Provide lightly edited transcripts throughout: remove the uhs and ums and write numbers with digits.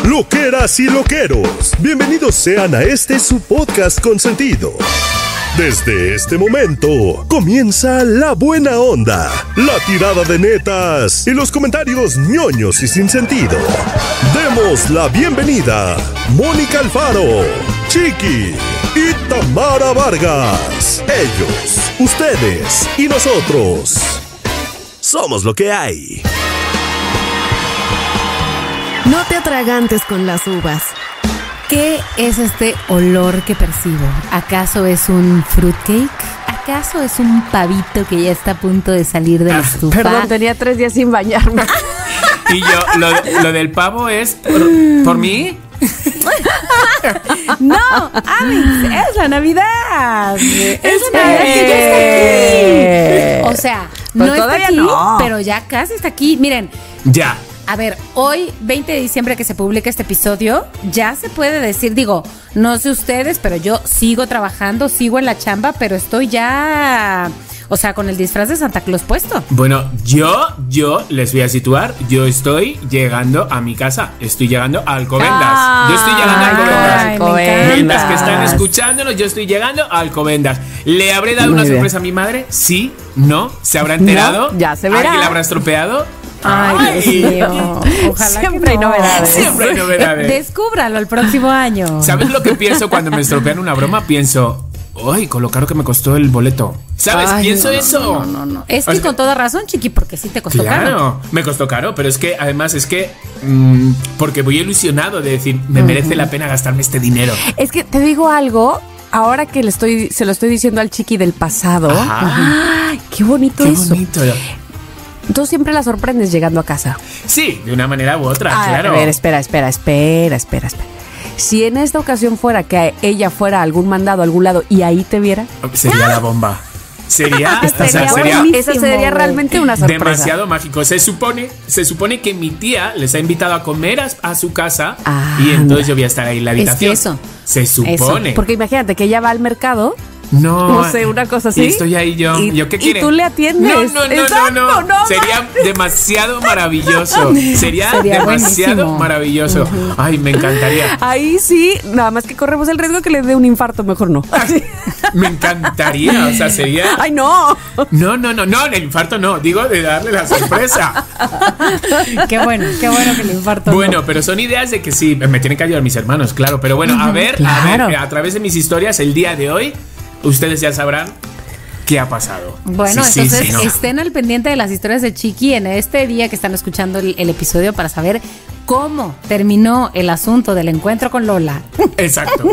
Loqueras y loqueros, bienvenidos sean a este su podcast consentido. Desde este momento comienza la buena onda, la tirada de netas y los comentarios ñoños y sin sentido. Demos la bienvenida Mónica Alfaro, Chiqui y Tamara Vargas. Ellos, ustedes y nosotros somos lo que hay. No te atragantes con las uvas. ¿Qué es este olor que percibo? ¿Acaso es un fruitcake? ¿Acaso es un pavito que ya está a punto de salir de la estufa? Perdón, tenía 3 días sin bañarme. Y yo, lo del pavo es por mí. No, Amix, es la Navidad. Es la Navidad que ya está aquí. O sea, pues no está aquí, no, pero ya casi está aquí. Miren. Ya. A ver, hoy, 20 de diciembre que se publica este episodio, ya se puede decir, digo, no sé ustedes, pero yo sigo trabajando, sigo en la chamba, pero estoy ya, o sea, con el disfraz de Santa Claus puesto. Bueno, yo les voy a situar. Yo estoy llegando a mi casa. Estoy llegando a Alcobendas. Yo estoy llegando a Alcobendas. Mientras que están escuchándonos, yo estoy llegando a Alcobendas. ¿Le habré dado una sorpresa a mi madre? Sí, no, ¿se habrá enterado? No, ya se verá. ¿Alguien la habrá estropeado? Ay, Dios mío. Ojalá siempre que no. hay novedades. Siempre hay novedades. Descúbralo el próximo año. ¿Sabes lo que pienso cuando me estropean una broma? Pienso, ¡ay, con lo caro que me costó el boleto! ¿Sabes? Ay, Pienso eso. No. Es que con toda razón, Chiqui, porque sí te costó caro. Claro, me costó caro, pero es que además porque voy ilusionado de decir, me merece la pena gastarme este dinero. Es que te digo algo, ahora que se lo estoy diciendo al Chiqui del pasado. ¡Ay, qué bonito eso! Qué bonito. Tú siempre la sorprendes llegando a casa. Sí, de una manera u otra, claro. A ver, espera. Si en esta ocasión fuera que ella fuera a algún mandado a algún lado y ahí te viera, sería la bomba. Sería esa sería realmente una sorpresa. Demasiado mágico. Se supone que mi tía les ha invitado a comer a su casa y entonces yo voy a estar ahí en la habitación. Es que eso. Se supone. Eso, porque imagínate que ella va al mercado. No sé, una cosa así. Y estoy ahí yo. ¿Yo qué quiere? Y tú le atiendes. No. Sería demasiado maravilloso. Sería demasiado buenísimo. Maravilloso. Ay, me encantaría. Ahí sí, nada más que corremos el riesgo que le dé un infarto, mejor no. Me encantaría, o sea, sería. Ay, no. No, el infarto no. Digo de darle la sorpresa. Qué bueno que el infarto. Bueno, no. pero son ideas de que sí, me tienen que ayudar mis hermanos, claro. Pero bueno, a ver, a través de mis historias, el día de hoy, ustedes ya sabrán qué ha pasado. Bueno, Sí, entonces no. estén al pendiente de las historias de Chiqui en este día que están escuchando el episodio para saber cómo terminó el asunto del encuentro con Lola. Exacto.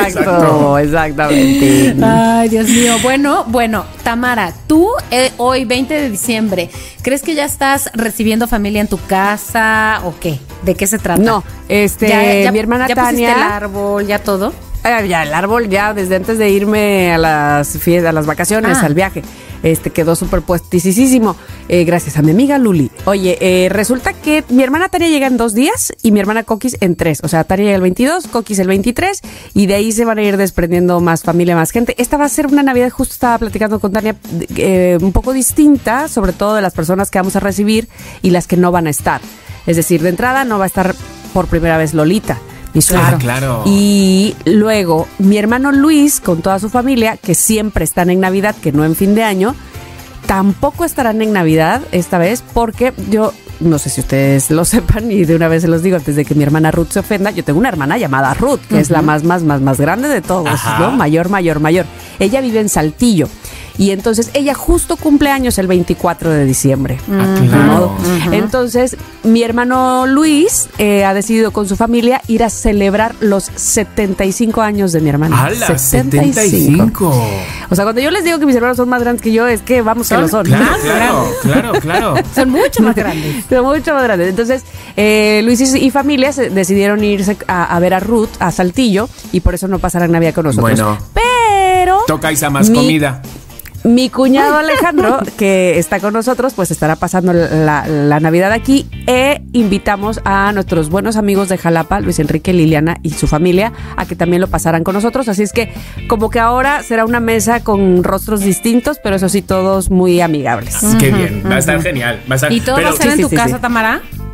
Exactamente. Ay, Dios mío. Bueno, Tamara, tú hoy, 20 de diciembre, ¿crees que ya estás recibiendo familia en tu casa o qué? ¿De qué se trata? No, mi hermana ¿ya Tania. pusiste el árbol, ya todo? Ya, el árbol ya desde antes de irme a las vacaciones, al viaje, quedó súper puestísimo, gracias a mi amiga Luli. Oye, resulta que mi hermana Tania llega en 2 días y mi hermana Coquis en 3. O sea, Tania llega el 22, Coquis el 23 y de ahí se van a ir desprendiendo más familia, más gente. Esta va a ser una Navidad, justo estaba platicando con Tania, un poco distinta, sobre todo de las personas que vamos a recibir y las que no van a estar. Es decir, de entrada no va a estar por primera vez Lolita. Claro. Y luego mi hermano Luis con toda su familia, que siempre están en Navidad, que no en fin de año, tampoco estarán en Navidad esta vez porque yo no sé si ustedes lo sepan y de una vez se los digo antes de que mi hermana Ruth se ofenda. Yo tengo una hermana llamada Ruth, que es la más grande de todos, ¿no? Mayor. Ella vive en Saltillo. Y entonces ella justo cumple años el 24 de diciembre. Claro. Entonces mi hermano Luis ha decidido con su familia ir a celebrar los 75 años de mi hermana. ¡Hala! 75. O sea, cuando yo les digo que mis hermanos son más grandes que yo, es que vamos que lo son. Claro. Son mucho más grandes. Son mucho más grandes. Entonces, Luis y familia decidieron irse a ver a Ruth a Saltillo y por eso no pasarán Navidad con nosotros. Bueno. Pero Tocáis a más comida. Mi cuñado Alejandro, que está con nosotros, pues estará pasando la Navidad aquí e invitamos a nuestros buenos amigos de Jalapa, Luis Enrique, Liliana y su familia, a que también lo pasaran con nosotros. Así es que como que ahora será una mesa con rostros distintos, pero eso sí, todos muy amigables. Qué bien, va a estar genial. ¿Y todo va a ser en tu casa, Tamara?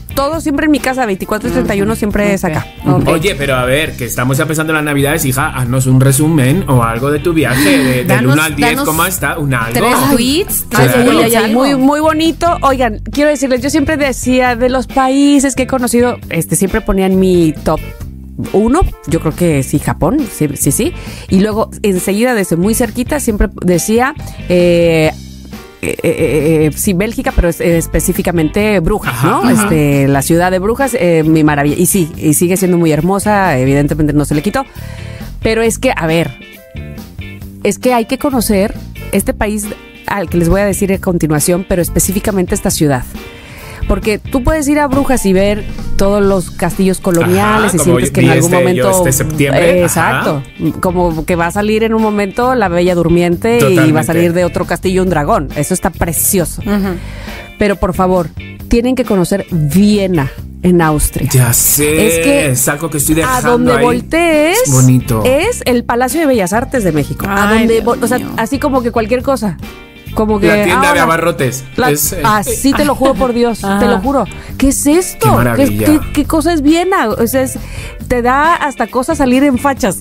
todo siempre en mi casa, 24 y 31 siempre es acá. Okay. Oye, pero a ver, que estamos empezando las navidades, hija, haznos un resumen o algo de tu viaje, del 1 al 10, ¿cómo está? Un algo. 3 tweets. Muy, muy bonito. Oigan, quiero decirles, yo siempre decía, de los países que he conocido, siempre ponía en mi top 1, yo creo que sí, Japón, sí. Y luego, enseguida, desde muy cerquita, siempre decía... sí, Bélgica, pero específicamente Brujas, ajá, ¿no? Ajá. La ciudad de Brujas, mi maravilla. Y sí, y sigue siendo muy hermosa, evidentemente no se le quitó. Pero es que, a ver, es que hay que conocer este país al que les voy a decir a continuación, pero específicamente esta ciudad. Porque tú puedes ir a Brujas y ver todos los castillos coloniales, ajá, y sientes que en algún momento... septiembre. Exacto. Ajá. Como que va a salir en un momento la Bella Durmiente. Totalmente. Y va a salir de otro castillo un dragón. Eso está precioso. Uh-huh. Pero por favor, tienen que conocer Viena, en Austria. Ya sé, es algo que estoy dejando a donde ahí. Voltees, es bonito. Es el Palacio de Bellas Artes de México. Ay, a donde, o sea, así como que cualquier cosa. Como que la tienda de abarrotes. Así te lo juro por Dios, te lo juro. ¿Qué es esto? Qué maravilla. ¿Qué cosa es Viena? O sea, te da hasta cosa salir en fachas.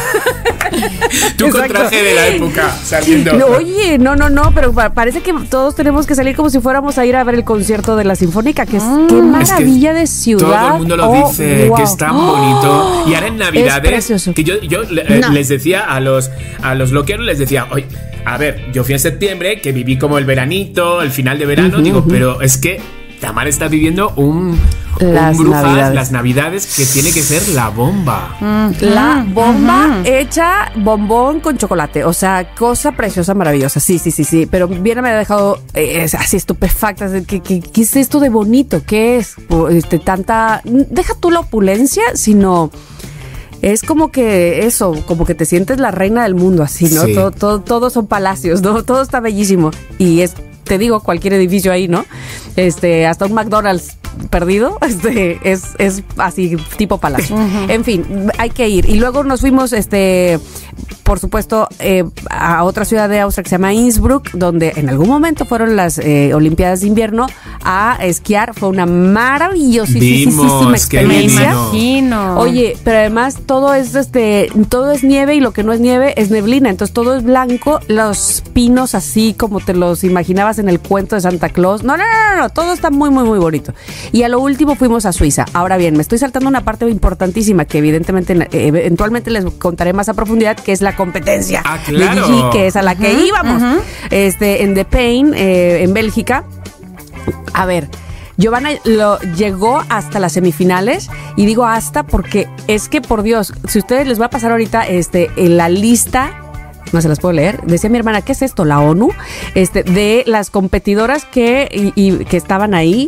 Tú con traje de la época saliendo. No, oye, no, pero parece que todos tenemos que salir como si fuéramos a ir a ver el concierto de la Sinfónica, que es qué maravilla de ciudad. Todo el mundo lo dice, wow, que es tan bonito. Y ahora en Navidades, que yo les decía a los loqueros, les decía, oye, a ver, yo fui en septiembre, que viví como el veranito, el final de verano, digo, pero es que Tamara está viviendo un Brujas, las Navidades, que tiene que ser la bomba. La bomba hecha bombón con chocolate. O sea, cosa preciosa, maravillosa. Sí. Pero Viena me ha dejado así estupefacta. ¿Qué es esto de bonito? ¿Qué es? Tanta... Deja tú la opulencia, sino... Es como que eso, como que te sientes la reina del mundo, así, ¿no? Sí. Todos son palacios, ¿no? Todo está bellísimo. Y te digo, cualquier edificio ahí, ¿no? Hasta un McDonald's perdido, es así, tipo palacio. Uh-huh. En fin, hay que ir. Y luego nos fuimos, por supuesto, a otra ciudad de Austria que se llama Innsbruck, donde en algún momento fueron las Olimpiadas de invierno a esquiar. Fue una maravillosísima experiencia. Me imagino. Oye, pero además todo es nieve, y lo que no es nieve es neblina. Entonces todo es blanco, los pinos así como te los imaginabas en el cuento de Santa Claus. No, todo está muy, muy, muy bonito. Y a lo último fuimos a Suiza. Ahora bien, me estoy saltando una parte importantísima que eventualmente les contaré más a profundidad, que es la competencia de Gigi, que es a la que íbamos en The Pain, en Bélgica. A ver, Giovanna llegó hasta las semifinales, y digo hasta porque es que, por Dios, si ustedes les va a pasar ahorita en la lista, no se las puedo leer, decía mi hermana, ¿qué es esto? La ONU, de las competidoras que estaban ahí.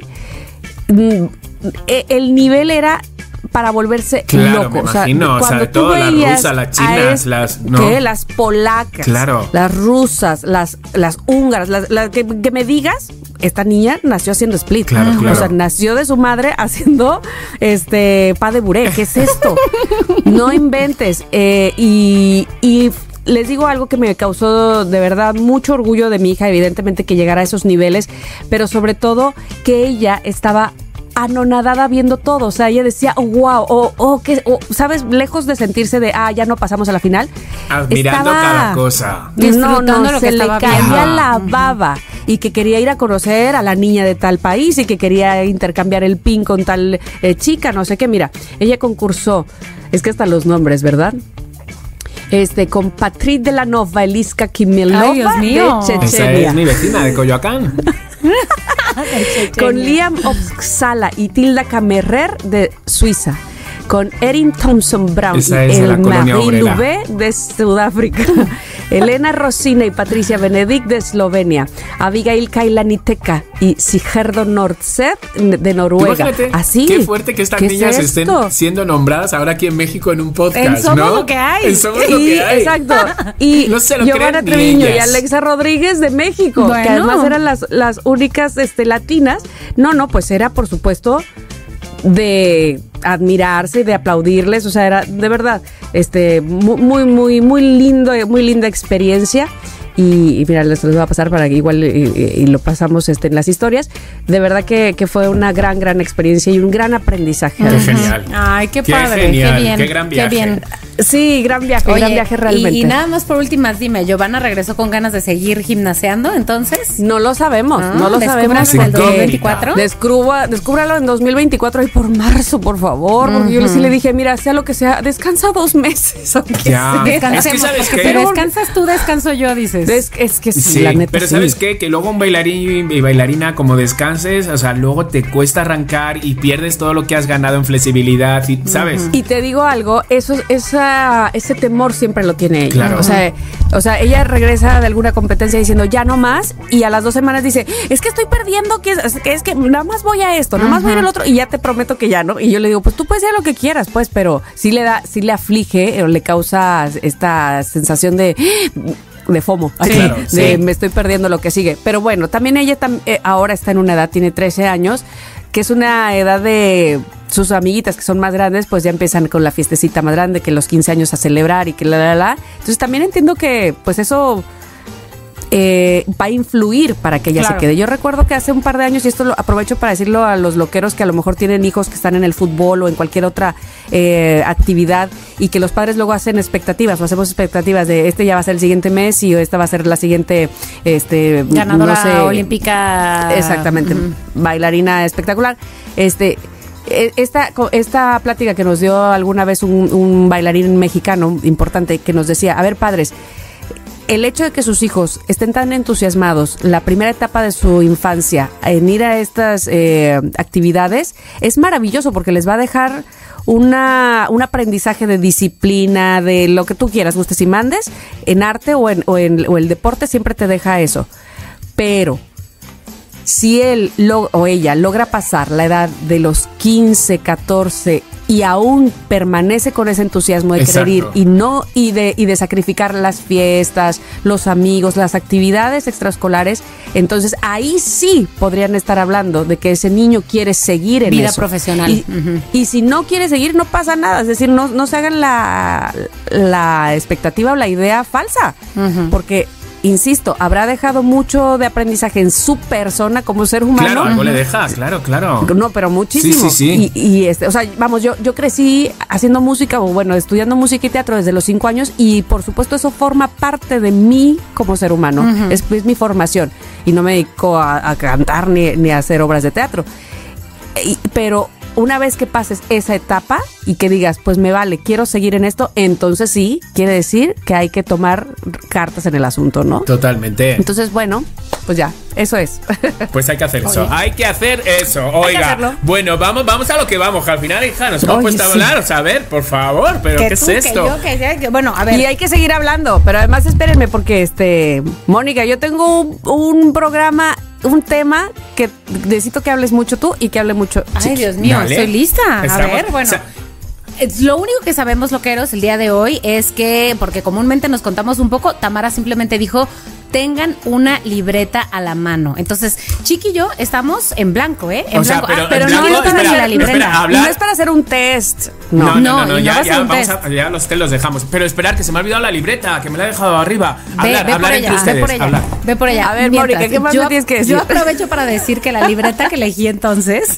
El nivel era para volverse loco. Me imagino, o sea, todo, las rusas, las chinas, las polacas, claro, las rusas, las húngaras, que me digas, esta niña nació haciendo split. Claro. O sea, nació de su madre haciendo pas de buré. ¿Qué es esto? No inventes. Y les digo algo que me causó de verdad mucho orgullo de mi hija, evidentemente, que llegara a esos niveles, pero sobre todo que ella estaba anonadada viendo todo. O sea, ella decía, wow, ¿sabes? Lejos de sentirse de, ya no pasamos a la final. Admirando cada cosa. Disfrutando lo que se le caía la baba. Y que quería ir a conocer a la niña de tal país, y que quería intercambiar el pin con tal chica, no sé qué. Mira, ella concursó, es que hasta los nombres, ¿verdad? Con Patrit Delanova, Eliska Kimilova, Dios mío, de Chechenia. Esa es mi vecina de Coyoacán. Con Liam Oxala y Tilda Kammerer de Suiza. Con Erin Thompson Brown y Marie Louvet de Sudáfrica. Elena Rosina y Patricia Benedict de Eslovenia. Abigail Kailaniteka y Sigurdo Nordset de Noruega. Así. Qué fuerte que estas niñas estén siendo nombradas ahora aquí en México en un podcast, en Somos Lo que hay. En Somos Lo que hay. Exacto. Y no se lo Giovanna Treviño y Alexa Rodríguez de México, que además eran las únicas latinas. No, pues era, por supuesto, de admirarse, de aplaudirles. O sea, era de verdad muy, muy, muy lindo, muy linda experiencia. Y mira, les voy a pasar para que igual y lo pasamos en las historias. De verdad que fue una gran experiencia y un gran aprendizaje. Qué genial. Ay, qué padre, genial, qué bien. Qué gran viaje. Qué bien. Sí, gran viaje realmente. Y nada más por últimas, dime, ¿Giovanna regresó con ganas de seguir gimnaseando entonces? No lo sabemos, no lo sabemos. ¿En el 2024? Descúbralo en 2024 y por marzo, por favor. Porque yo sí le dije, mira, sea lo que sea, descansa 2 meses. Ya. Descansemos, es que ¿sabes qué? pero descansas tú, descanso yo, dices. Es que sí, la neta. Pero ¿sabes qué? Que luego un bailarín y bailarina, como descanses, o sea, luego te cuesta arrancar y pierdes todo lo que has ganado en flexibilidad, ¿sabes? Y te digo algo, ese temor siempre lo tiene ella. Claro. O sea, ella regresa de alguna competencia diciendo ya no más, y a las 2 semanas dice, es que estoy perdiendo, es que nada más voy a esto, nada más voy a ir al otro, y ya te prometo que ya no. Y yo le digo, pues tú puedes hacer lo que quieras, pues, pero sí le aflige o le causa esta sensación de FOMO, claro, de me estoy perdiendo lo que sigue. Pero bueno, también ella ahora está en una edad, tiene 13 años, que es una edad de sus amiguitas que son más grandes, pues ya empiezan con la fiestecita más grande, que los 15 años a celebrar y que Entonces también entiendo que pues eso va a influir para que ella se quede. Yo recuerdo que hace un par de años, y esto lo aprovecho para decirlo a los loqueros que a lo mejor tienen hijos que están en el fútbol o en cualquier otra actividad, y que los padres luego hacen expectativas, o hacemos expectativas de ya va a ser el siguiente mes y esta va a ser la siguiente ganadora olímpica. Exactamente, bailarina espectacular. Esta plática que nos dio alguna vez un bailarín mexicano importante, que nos decía, a ver, padres, el hecho de que sus hijos estén tan entusiasmados la primera etapa de su infancia en ir a estas actividades es maravilloso, porque les va a dejar un aprendizaje de disciplina, de lo que tú quieras, gustes y mandes, en arte o el deporte siempre te deja eso. Pero si él o ella logra pasar la edad de los 15, 14 y aún permanece con ese entusiasmo de querer ir y de sacrificar las fiestas, los amigos, las actividades extraescolares, entonces ahí sí podrían estar hablando de que ese niño quiere seguir en vida eso. Profesional. Y si no quiere seguir, no pasa nada. Es decir, no se hagan la expectativa o la idea falsa, porque insisto, habrá dejado mucho de aprendizaje en su persona como ser humano. Claro, algo le deja, claro. No, pero muchísimo. Sí. Y o sea, vamos, yo crecí haciendo música, o bueno, estudiando música y teatro desde los 5 años, y por supuesto eso forma parte de mí como ser humano. Es mi formación. Y no me dedico a cantar ni a hacer obras de teatro. Pero una vez que pases esa etapa y que digas, pues me vale, quiero seguir en esto, entonces sí, quiere decir que hay que tomar cartas en el asunto, ¿no? Totalmente. Entonces, bueno, pues ya, eso es. Pues hay que hacer eso. Hay que hacer eso. Oiga, bueno, vamos a lo que vamos, que al final, hija, nos hemos puesto a hablar. O sea, a ver, por favor, pero ¿qué es esto? Bueno, a ver. Y hay que seguir hablando, pero además espérenme, porque Mónica, yo tengo un programa, un tema que necesito que hables mucho tú y que hable mucho. Ay, Dios mío, Dale. estoy lista. Estamos, a ver, bueno. Lo único que sabemos, loqueros, el día de hoy es que, porque comúnmente nos contamos un poco, Tamara simplemente dijo, tengan una libreta a la mano. Entonces, Chiqui y yo estamos en blanco, ¿eh? En blanco. Pero no es para hacer la libreta. No es para hacer un test. No, ya los test los dejamos. Pero esperar, que se me ha olvidado la libreta, que me la he dejado arriba. Hablar entre ustedes. Ve por allá. A ver, Mónica, ¿qué más me tienes que decir? Yo aprovecho para decir que la libreta que elegí entonces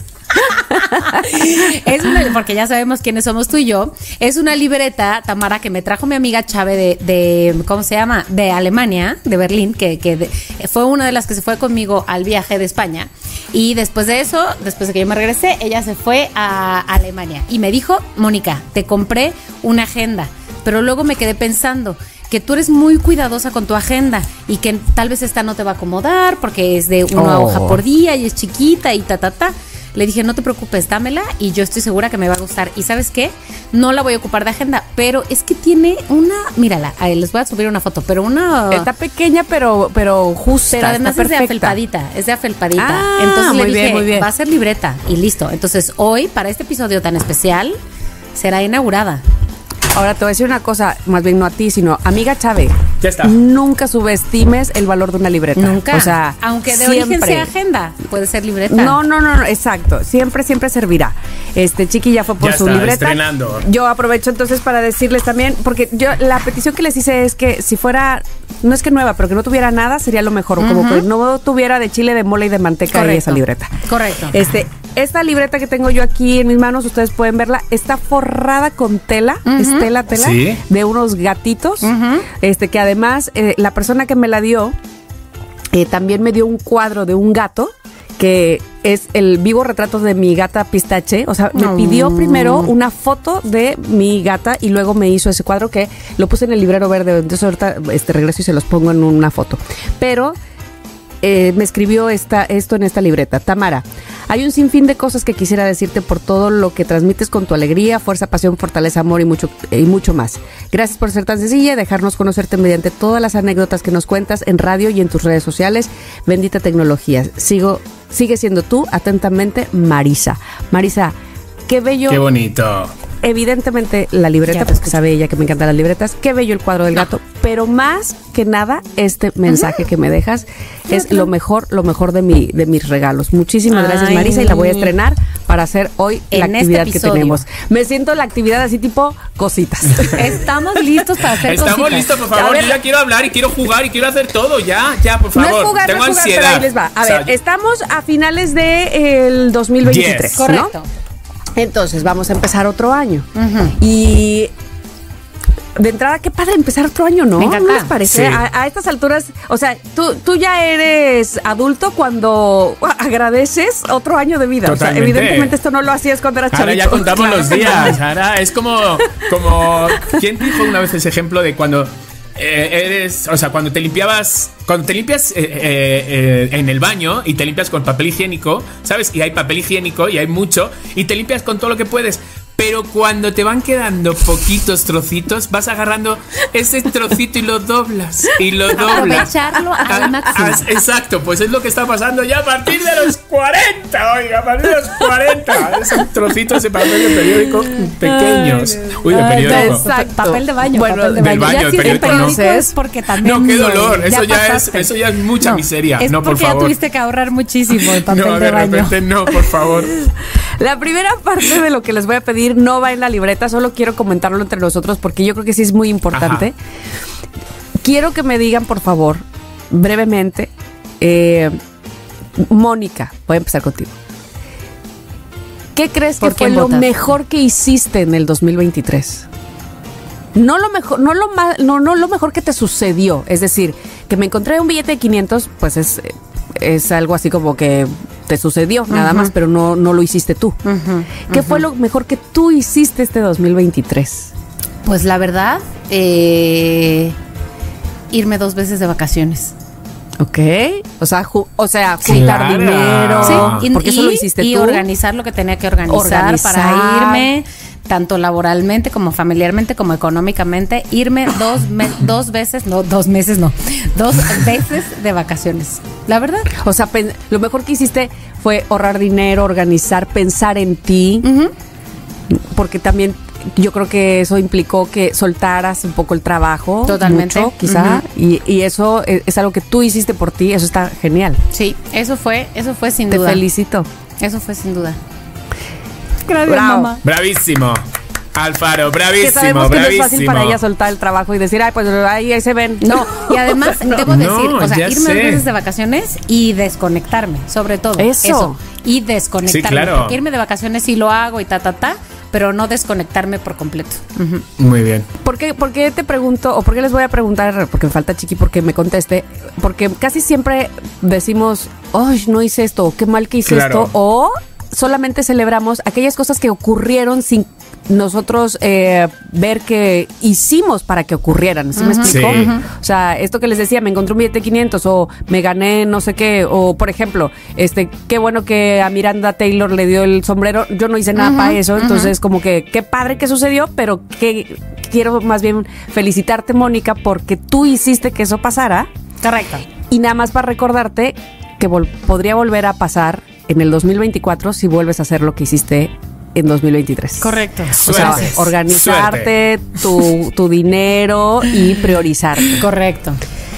porque ya sabemos quiénes somos tú y yo. Es una libreta, Tamara, que me trajo mi amiga Chave de ¿cómo se llama? De Alemania, de Berlín, que fue una de las que se fue conmigo al viaje de España. Y después de eso, después de que yo me regresé, ella se fue a Alemania y me dijo, Mónica, te compré una agenda, pero luego me quedé pensando que tú eres muy cuidadosa con tu agenda y que tal vez esta no te va a acomodar porque es de una hoja por día y es chiquita y Le dije, no te preocupes, dámela y yo estoy segura que me va a gustar. ¿Y sabes qué? No la voy a ocupar de agenda, pero es que tiene mírala, les voy a subir una foto, pero está pequeña, pero justa. Pero además es de afelpadita. Entonces le dije, muy bien, va a ser libreta y listo. Entonces hoy, para este episodio tan especial, será inaugurada. Ahora te voy a decir una cosa, más bien no a ti, sino amiga Chave. Ya está. Nunca subestimes el valor de una libreta. Nunca. O sea, aunque de origen sea agenda, puede ser libreta. No, exacto. Siempre servirá. Chiqui ya fue por su libreta. Estrenando. Yo aprovecho entonces para decirles también, porque yo la petición que les hice es que si fuera no es que nueva, pero que no tuviera nada sería lo mejor. Como que no tuviera de chile, de mole y de manteca y esa libreta. Correcto. Esta libreta que tengo yo aquí en mis manos, ustedes pueden verla, está forrada con tela, es tela, ¿Sí? de unos gatitos, que además la persona que me la dio también me dio un cuadro de un gato que es el vivo retrato de mi gata Pistache. O sea, me pidió primero una foto de mi gata y luego me hizo ese cuadro que lo puse en el librero verde. Entonces ahorita regreso y se los pongo en una foto. Pero me escribió esto en esta libreta. Tamara, hay un sinfín de cosas que quisiera decirte por todo lo que transmites con tu alegría, fuerza, pasión, fortaleza, amor y mucho más. Gracias por ser tan sencilla y dejarnos conocerte mediante todas las anécdotas que nos cuentas en radio y en tus redes sociales. Bendita tecnología. Sigue siendo tú, atentamente, Marisa. Marisa, qué bello. Qué bonito. Evidentemente la libreta, pues que sabe ella que me encantan las libretas. Qué bello el cuadro del gato. Pero más que nada, este mensaje que me dejas es lo mejor de mis regalos. Muchísimas gracias, Marisa, y la voy a estrenar para hacer hoy la actividad que tenemos. Me siento la actividad así tipo cositas. Estamos listos para hacer cositas. Estamos listos, por favor. Yo ya quiero hablar y quiero jugar y quiero hacer todo. Ya, por favor. No es jugar, tengo no es jugar, ansiedad. pero ahí les va. A ver, estamos a finales del 2023. Yes. ¿no? Correcto. Entonces vamos a empezar otro año. Y de entrada, qué padre empezar otro año, ¿no? Me encanta. ¿No les parece? Sí. A estas alturas, o sea, tú ya eres adulto cuando agradeces otro año de vida. Totalmente. O sea, evidentemente esto no lo hacías cuando eras chavito. Ahora ya contamos Claro. los días. Ahora es como ¿quién dijo una vez ese ejemplo de cuando cuando te limpias en el baño y te limpias con papel higiénico, ¿sabes? Y hay papel higiénico y hay mucho y te limpias con todo lo que puedes. Pero cuando te van quedando poquitos trocitos, vas agarrando ese trocito y lo doblas. Y lo doblas. Aprovecharlo al máximo. Exacto, pues es lo que está pasando ya a partir de los 40. Oiga, a partir de los 40. Esos trocitos de papel de periódico pequeños. Uy, de periódico. Exacto. Papel de baño. Bueno, papel de del baño. baño, Ya el si es periódico no. es porque también. No, qué dolor. Eso pasaste. ya es mucha miseria. Es No, por porque ya favor. tuviste que ahorrar muchísimo el papel No, de de baño. repente no, por favor. La primera parte de lo que les voy a pedir no va en la libreta, solo quiero comentarlo entre nosotros porque yo creo que sí es muy importante. Ajá. Quiero que me digan, por favor, brevemente, Mónica, voy a empezar contigo. ¿Qué crees que fue lo mejor que hiciste en el 2023? No lo mejor, no lo mejor que te sucedió. Es decir, que me encontré un billete de 500, pues es algo así como que te sucedió, nada más, pero no lo hiciste tú. ¿Qué fue lo mejor que tú hiciste este 2023? Pues la verdad, irme 2 veces de vacaciones. Ok, o sea, juntar Claro. dinero, Sí, porque eso lo hiciste y tú. organizar lo que tenía que organizar para irme, tanto laboralmente como familiarmente como económicamente, irme 2 veces, no, 2 meses no, 2 veces de vacaciones, la verdad. O sea, lo mejor que hiciste fue ahorrar dinero, organizar, pensar en ti, porque también yo creo que eso implicó que soltaras un poco el trabajo. Totalmente. Mucho, quizá, y eso es algo que tú hiciste por ti, eso está genial. Sí, eso fue sin Te duda. felicito. Eso fue sin duda. Gracias, Bravo. mamá. Bravísimo. Alfaro, Que bravísimo, sabemos que no es fácil bravísimo. para ella soltar el trabajo y decir, ay, pues ahí se ven. No, y además debo decir, o sea, ya irme 2 sé. veces de vacaciones y desconectarme, sobre todo. Eso. Y desconectarme. Sí, claro. Porque irme de vacaciones sí lo hago y pero no desconectarme por completo. Muy bien. ¿Por qué te pregunto, o por qué les voy a preguntar, porque me falta Chiqui porque me conteste? Porque casi siempre decimos, ay, no hice esto, o qué mal que hice Claro. esto, o solamente celebramos aquellas cosas que ocurrieron sin nosotros ver que hicimos para que ocurrieran. ¿Sí me explico? Sí. O sea, esto que les decía, me encontré un billete de 500 o me gané no sé qué, o por ejemplo, qué bueno que a Miranda Taylor le dio el sombrero. Yo no hice nada para eso, entonces como que qué padre que sucedió, pero que quiero más bien felicitarte, Mónica, porque tú hiciste que eso pasara. Correcto. Y nada más para recordarte que podría volver a pasar en el 2024 si vuelves a hacer lo que hiciste en 2023. Correcto. O sea, Suerte. organizarte tu dinero y priorizarte. Correcto.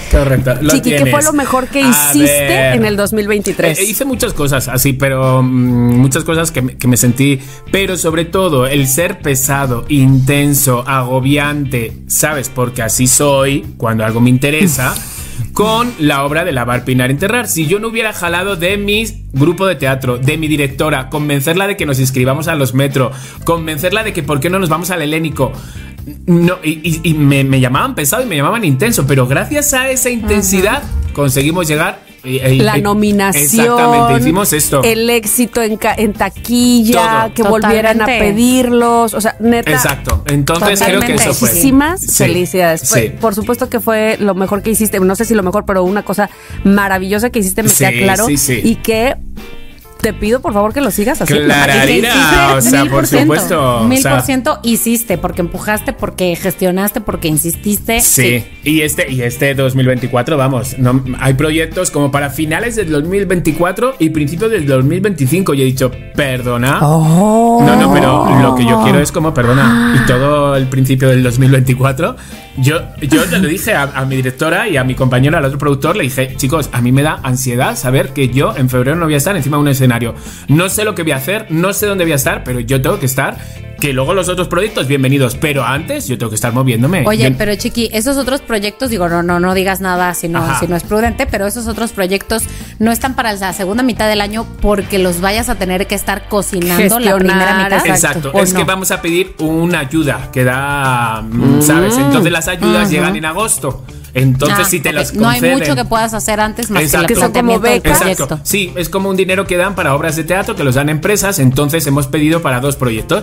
Correcto. Chiqui, ¿qué fue lo mejor que hiciste en el 2023? Hice muchas cosas así, pero muchas cosas que me sentí, pero sobre todo el ser pesado, intenso, agobiante, ¿sabes? Porque así soy cuando algo me interesa. Con la obra de Lavar, Peinar, Enterrar. Si yo no hubiera jalado de mi grupo de teatro, de mi directora, convencerla de que nos inscribamos a los Metro, convencerla de que por qué no nos vamos al Helénico, no, y me llamaban pesado y me llamaban intenso, pero gracias a esa intensidad conseguimos llegar. La nominación, exactamente, hicimos esto. El éxito en taquilla, todo. que volvieran a pedirlos, o sea, neta. Exacto, entonces creo que eso fue. Muchísimas felicidades. Sí. Por supuesto que fue lo mejor que hiciste, no sé si lo mejor, pero una cosa maravillosa que hiciste, me queda claro, y que te pido por favor que lo sigas haciendo. Clararira, o sea, por supuesto. 1000% hiciste, porque empujaste, porque gestionaste, porque insististe. Sí. Y este 2024, vamos, no, hay proyectos como para finales del 2024 y principios del 2025. Y he dicho, perdona. No, pero lo que yo quiero es como perdona. Y todo el principio del 2024. Yo te lo dije a mi directora y a mi compañero, al otro productor, le dije, chicos, a mí me da ansiedad saber que yo en febrero no voy a estar encima de un escenario. No sé lo que voy a hacer, no sé dónde voy a estar, pero yo tengo que estar. Que luego los otros proyectos, bienvenidos, pero antes yo tengo que estar moviéndome. Oye, pero Chiqui, esos otros proyectos, digo, no digas nada si no es prudente, pero esos otros proyectos no están para la segunda mitad del año porque los vayas a tener que estar cocinando la primera mitad. Exacto, es que vamos a pedir una ayuda que da, ¿sabes? Entonces las ayudas llegan en agosto. Entonces, si te las conceden, no hay mucho que puedas hacer antes más que son como becas. Exacto. Sí, es como un dinero que dan para obras de teatro que los dan empresas. Entonces hemos pedido para 2 proyectos.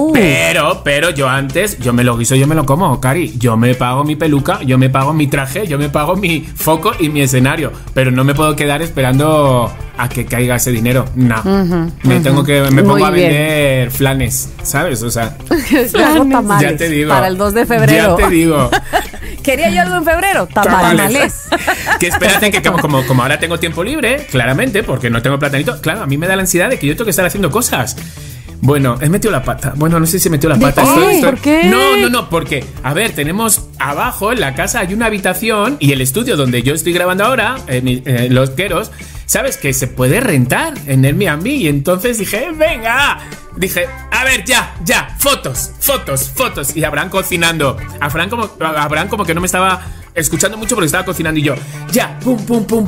Pero yo antes, yo me lo guiso, yo me lo como, Cari. Yo me pago mi peluca, yo me pago mi traje, yo me pago mi foco y mi escenario. Pero no me puedo quedar esperando a que caiga ese dinero. No. Me pongo a vender flanes, ¿sabes? O sea, tamales, ya te digo. Para el 2 de febrero. Ya te digo. Quería yo algo en febrero. Tamales. Que espérate que como ahora tengo tiempo libre, claramente, porque no tengo platanito, claro, a mí me da la ansiedad de que yo tengo que estar haciendo cosas. Bueno, he metido la pata. Bueno, no sé si he metido la pata. ¿Por qué? No, porque, a ver, tenemos abajo en la casa hay una habitación y el estudio donde yo estoy grabando ahora, Los Queros, ¿sabes? Que se puede rentar en Airbnb. Y entonces dije, venga. Dije, a ver, ya, fotos. Y Abraham cocinando. Abraham como que no me estaba escuchando mucho porque estaba cocinando y yo, ya, pum,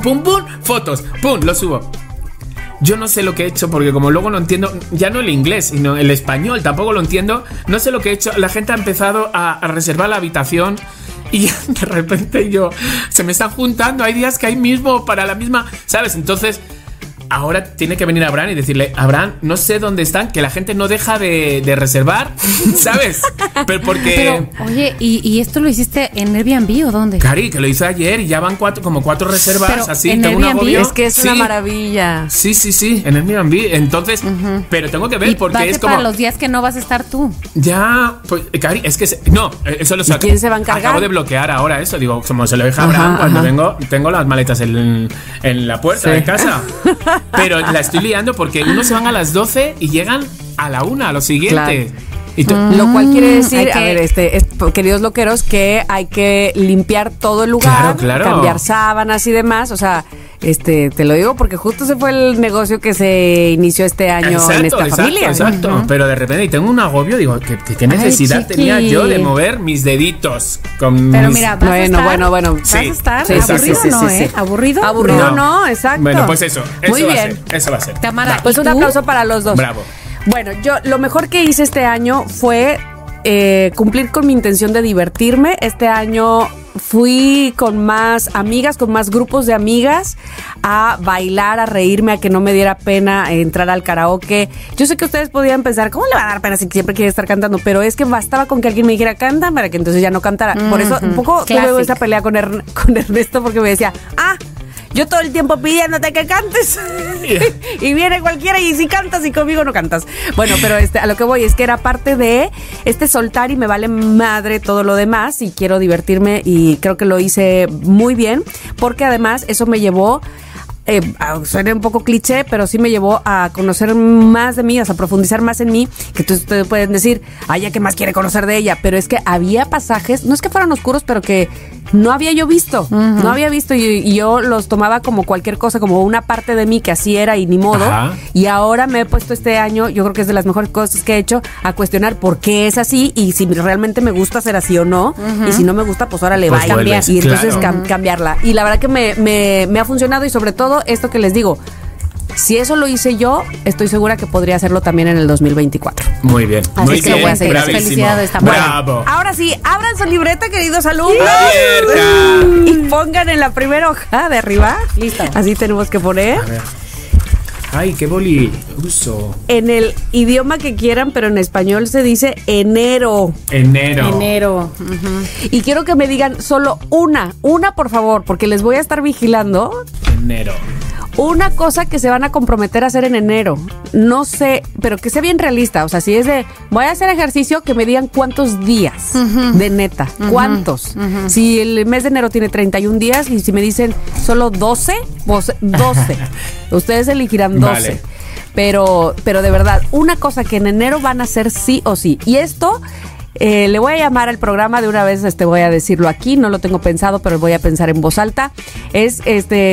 fotos, pum, lo subo. Yo no sé lo que he hecho porque como luego no entiendo, ya no el inglés, sino el español, tampoco lo entiendo. No sé lo que he hecho. La gente ha empezado a reservar la habitación y de repente se me están juntando. Hay días que hay mismo para la misma, ¿sabes? Entonces ahora tiene que venir Abraham y decirle, Abraham, no sé dónde están, que la gente no deja de reservar, ¿sabes? Pero oye, ¿y esto lo hiciste en Airbnb o dónde? Cari, que lo hice ayer y ya van 4 reservas. Pero así. En tengo Airbnb, es que es una maravilla. Sí, en Airbnb. Entonces, pero tengo que ver porque es como para los días que no vas a estar tú. Ya, pues, Cari, es que no, eso lo sé. ¿Quién se va a encargar? Acabo de bloquear ahora eso. Digo, como se lo deja a Abraham cuando tengo las maletas en la puerta de casa. Pero la estoy liando porque unos se van a las 12 y llegan a la 1, a lo siguiente. Claro. Lo cual quiere decir, queridos loqueros, que hay que limpiar todo el lugar, cambiar sábanas y demás. O sea, te lo digo porque justo ese fue el negocio que se inició este año en esta familia. Exacto. Pero de repente tengo un agobio, digo, ¿qué necesidad tenía yo de mover mis deditos? Pero mira, bueno. Vas a estar aburrido, Aburrido no, exacto. Bueno, pues eso Muy va bien. a ser. Eso va a ser. Tamara, pues un aplauso para los dos. Bravo. Bueno, yo lo mejor que hice este año fue cumplir con mi intención de divertirme. Este año fui con más amigas, con más grupos de amigas a bailar, a reírme, a que no me diera pena entrar al karaoke. Yo sé que ustedes podían pensar, ¿cómo le va a dar pena si siempre quiere estar cantando? Pero es que bastaba con que alguien me dijera canta para que entonces ya no cantara. Por eso un poco tuve esa pelea con Ernesto porque me decía, yo todo el tiempo pidiéndote que cantes y viene cualquiera y si cantas y conmigo no cantas. Bueno, pero a lo que voy es que era parte de soltar y me vale madre todo lo demás y quiero divertirme y creo que lo hice muy bien porque además eso me llevó suena un poco cliché, pero sí me llevó a conocer más de mí, a profundizar más en mí, que ustedes pueden decir, ya que más quiere conocer de ella, pero es que había pasajes, no es que fueran oscuros, pero que no había yo visto, y yo los tomaba como cualquier cosa, como una parte de mí que así era y ni modo. Ajá. Y ahora me he puesto este año, yo creo que es de las mejores cosas que he hecho, a cuestionar por qué es así y si realmente me gusta ser así o no. Y si no me gusta, pues ahora le va a cambiar. Y entonces cambiarla. Y la verdad que me ha funcionado, y sobre todo esto que les digo, si eso lo hice yo, estoy segura que podría hacerlo también en el 2024. Muy bien. Así muy que bien. lo voy a seguir. Felicidades Bueno, Bravo. ahora sí, abran su libreta, queridos alumnos. ¡Abierta! Y pongan en la primera hoja de arriba. Listo. Así tenemos que poner. A ver. Ay, qué boli uso. En el idioma que quieran, pero en español se dice enero. Enero. Y quiero que me digan solo una por favor, porque les voy a estar vigilando. Enero. Una cosa que se van a comprometer a hacer en enero. No sé, pero que sea bien realista. O sea, si es de, voy a hacer ejercicio, que me digan cuántos días. De neta, cuántos. Si el mes de enero tiene 31 días y si me dicen solo 12, pues 12. Ustedes elegirán 12. Vale. Pero de verdad, una cosa que en enero van a hacer sí o sí. Y esto... le voy a llamar al programa de una vez, voy a decirlo aquí, no lo tengo pensado, pero voy a pensar en voz alta. Es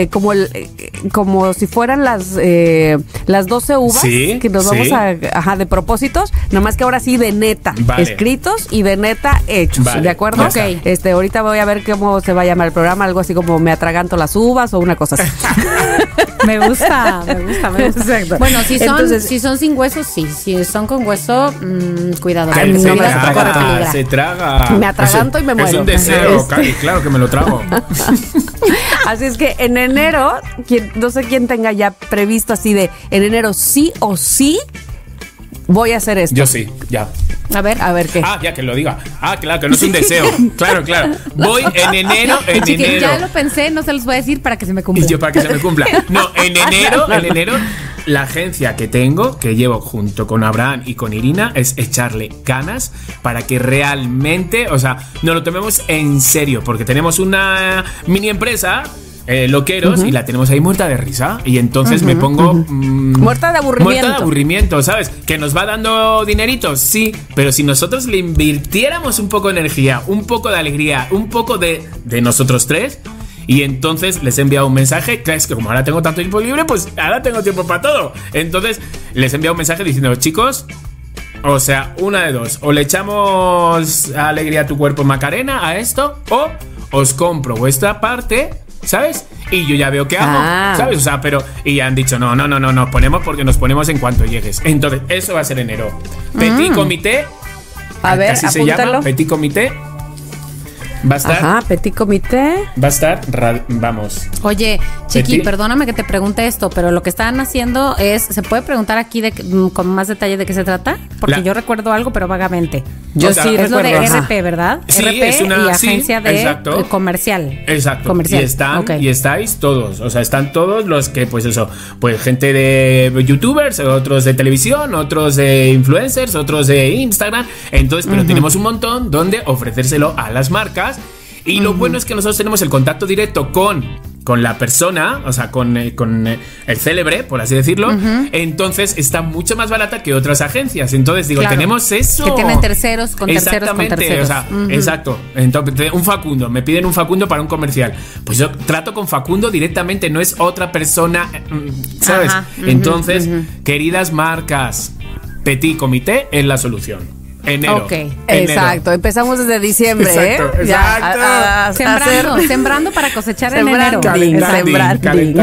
como si fueran las 12 uvas, sí, que nos vamos de propósitos, nomás que ahora sí de neta, vale, escritos y de neta hechos, vale, ¿de acuerdo? Ok. Ahorita voy a ver cómo se va a llamar el programa, algo así como me atraganto las uvas o una cosa así. Me gusta. Exacto. Bueno, si Entonces, son sin hueso, sí. Si son con hueso, cuidado. Ay, no se me vas a traga, correr peligro. Se traga. Me atraganto y me muero. Es un deseo, claro que me lo trago. Así es que en enero, no sé quién tenga ya previsto así de en enero sí o sí voy a hacer esto. Yo sí, ya. A ver qué. Ya que lo diga. Claro, que no es un deseo. Claro. Voy en enero. Chiquis, ya lo pensé, no se los voy a decir para que se me cumpla. Y yo para que se me cumpla. No, en enero, la agencia que tengo, que llevo junto con Abraham y con Irina, es echarle ganas para que realmente, o sea, nos lo tomemos en serio, porque tenemos una mini empresa, Loqueros, y la tenemos ahí muerta de risa. Y entonces me pongo muerta de aburrimiento. Muerta de aburrimiento, ¿sabes? Que nos va dando dineritos, sí, pero si nosotros le invirtiéramos un poco de energía, un poco de alegría, un poco de nosotros tres. Y entonces les he enviado un mensaje, que es que como ahora tengo tanto tiempo libre, pues ahora tengo tiempo para todo. Entonces les he enviado un mensaje diciendo, chicos, o sea, una de dos, o le echamos alegría a tu cuerpo Macarena a esto, o os compro vuestra parte, ¿sabes? Y yo ya veo qué hago, ¿sabes? O sea, y ya han dicho, no, nos ponemos porque nos ponemos en cuanto llegues. Entonces, eso va a ser enero. Petit Comité, a ver, así apúntalo. se llama, Petit Comité. Va a estar. Petit Comité. Va a estar, vamos. Oye, Chiqui, Petit. perdóname que te pregunte esto, pero lo que están haciendo es, ¿se puede preguntar aquí con más detalle de qué se trata? Porque yo recuerdo algo, pero vagamente. Yo sí es lo de recuerdo. RP, ¿verdad? Sí, RP es una y agencia de comercial. Exacto. Comercial. Y estáis todos, o sea, están todos los que, pues eso, pues gente de YouTubers, otros de televisión, otros de influencers, otros de Instagram. Entonces, pero tenemos un montón donde ofrecérselo a las marcas. Y lo bueno es que nosotros tenemos el contacto directo con la persona, o sea, con el célebre, por así decirlo. Entonces está mucho más barata que otras agencias. Entonces digo, tenemos eso. Que tienen terceros con terceros con terceros. O sea, exacto. Entonces, un Facundo, me piden un Facundo para un comercial. Pues yo trato con Facundo directamente, no es otra persona, ¿sabes? Entonces, queridas marcas, Petit Comité es la solución. Enero. Ok. Enero. Exacto, empezamos desde diciembre, Exacto, Ya, sembrando para cosechar en Sembrando. enero. Calentando.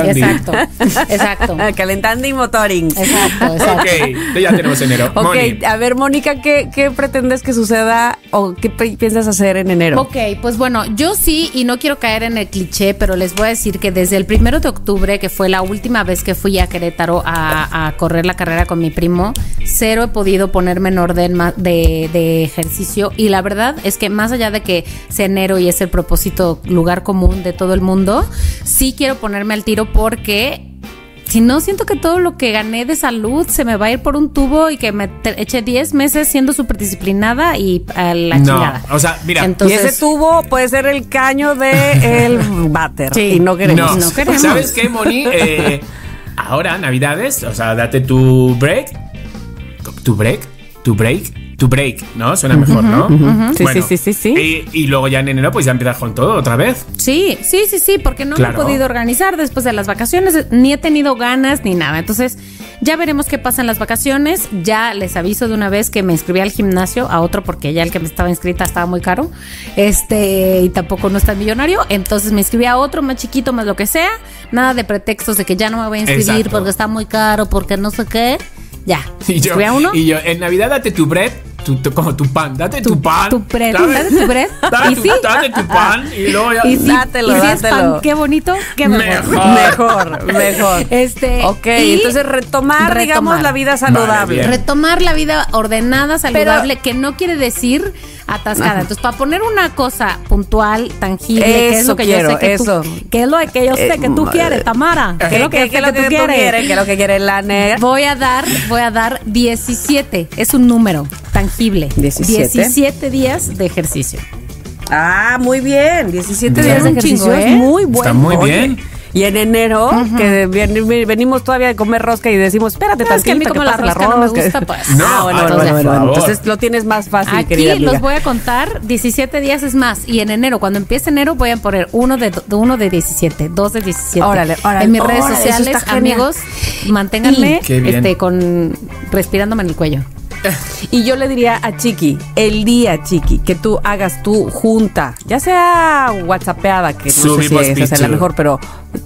Exacto. Calentando y motoring. Exacto. Ok, ya tenemos enero. Ok, Moni. a ver, Mónica, ¿qué pretendes que suceda o qué piensas hacer en enero? Ok, pues bueno, yo sí, y no quiero caer en el cliché, pero les voy a decir que desde el 1 de octubre, que fue la última vez que fui a Querétaro a correr la carrera con mi primo, cero he podido ponerme en orden de ejercicio, y la verdad es que más allá de que sea enero y es el propósito lugar común de todo el mundo, sí quiero ponerme al tiro, porque si no, siento que todo lo que gané de salud se me va a ir por un tubo y que me eché 10 meses siendo súper disciplinada y a la chingada. O sea, mira. Entonces, y ese tubo puede ser el caño del váter. Sí. Y no queremos. No queremos. ¿Sabes qué, Moni? Ahora, Navidades, o sea, date tu break. Tu break. tu break, ¿no? Suena mejor, ¿no? Sí, Bueno, sí. Y luego ya en enero pues ya empiezas con todo otra vez. Sí, porque no Claro. me he podido organizar después de las vacaciones, ni he tenido ganas ni nada. Entonces, ya veremos qué pasa en las vacaciones. Ya les aviso de una vez que me inscribí al gimnasio, a otro, porque ya el que me estaba inscrita estaba muy caro. Y tampoco no está millonario. Entonces me inscribí a otro más chiquito, más lo que sea. Nada de pretextos de que ya no me voy a inscribir. Exacto. Porque está muy caro, porque no sé qué. Ya. Y yo, ¿Inscribí a uno? en Navidad date tu bread, como tu pan, date tu pan. Tu bread, ¿sabes? date tu bread. Y sí. Date tu pan y luego ya. Y sí, Dátelo, y si es dátelo. pan, qué bonito, qué mejor. Mejor. Ok, Y entonces retomar, digamos, la vida saludable. Vale, retomar la vida ordenada, saludable, que no quiere decir atascada. Entonces, para poner una cosa puntual, tangible, que es lo que yo sé que tú, que es lo que yo sé que tú quieres, Tamara. Que es lo que tú quieres. Que es lo que quiere la negra. Voy a dar 17. Es un número tangible. 17 días de ejercicio. Ah, muy bien. 17 Bien. días de Un chingo, ejercicio es muy bueno. Está muy Oye, bien. Y en enero, que venimos todavía de comer rosca y decimos, espérate Es que a mí tantito, como la pase rosca no me gusta, pues. No, bueno. por Entonces lo tienes más fácil, Aquí querida amiga. los voy a contar 17 días es más. Y en enero, cuando empiece enero, voy a poner uno de 17, 2 de 17. Órale, en mis redes órale, eso sociales, está genial. amigos, manténganme Qué bien. respirándome en el cuello. Y yo le diría a Chiqui, el día, Chiqui, que tú hagas tu junta, ya sea whatsappeada, que no sé Subimos si esa sea la picture. mejor, pero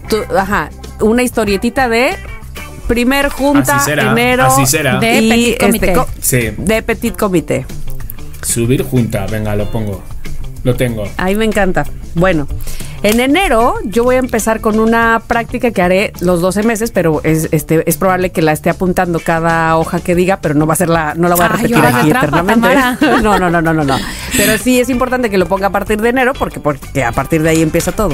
una historietita de primer junta, Así será, enero. así será. De y petit comité. Sí. De petit comité. Subir junta, venga, lo pongo. Lo tengo. Ahí me encanta. Bueno, en enero yo voy a empezar con una práctica que haré los 12 meses, pero es probable que la esté apuntando cada hoja que diga, pero no va a ser no la voy a repetir horas de aquí trampa, eternamente. Tamara. No. Pero sí es importante que lo ponga a partir de enero porque a partir de ahí empieza todo.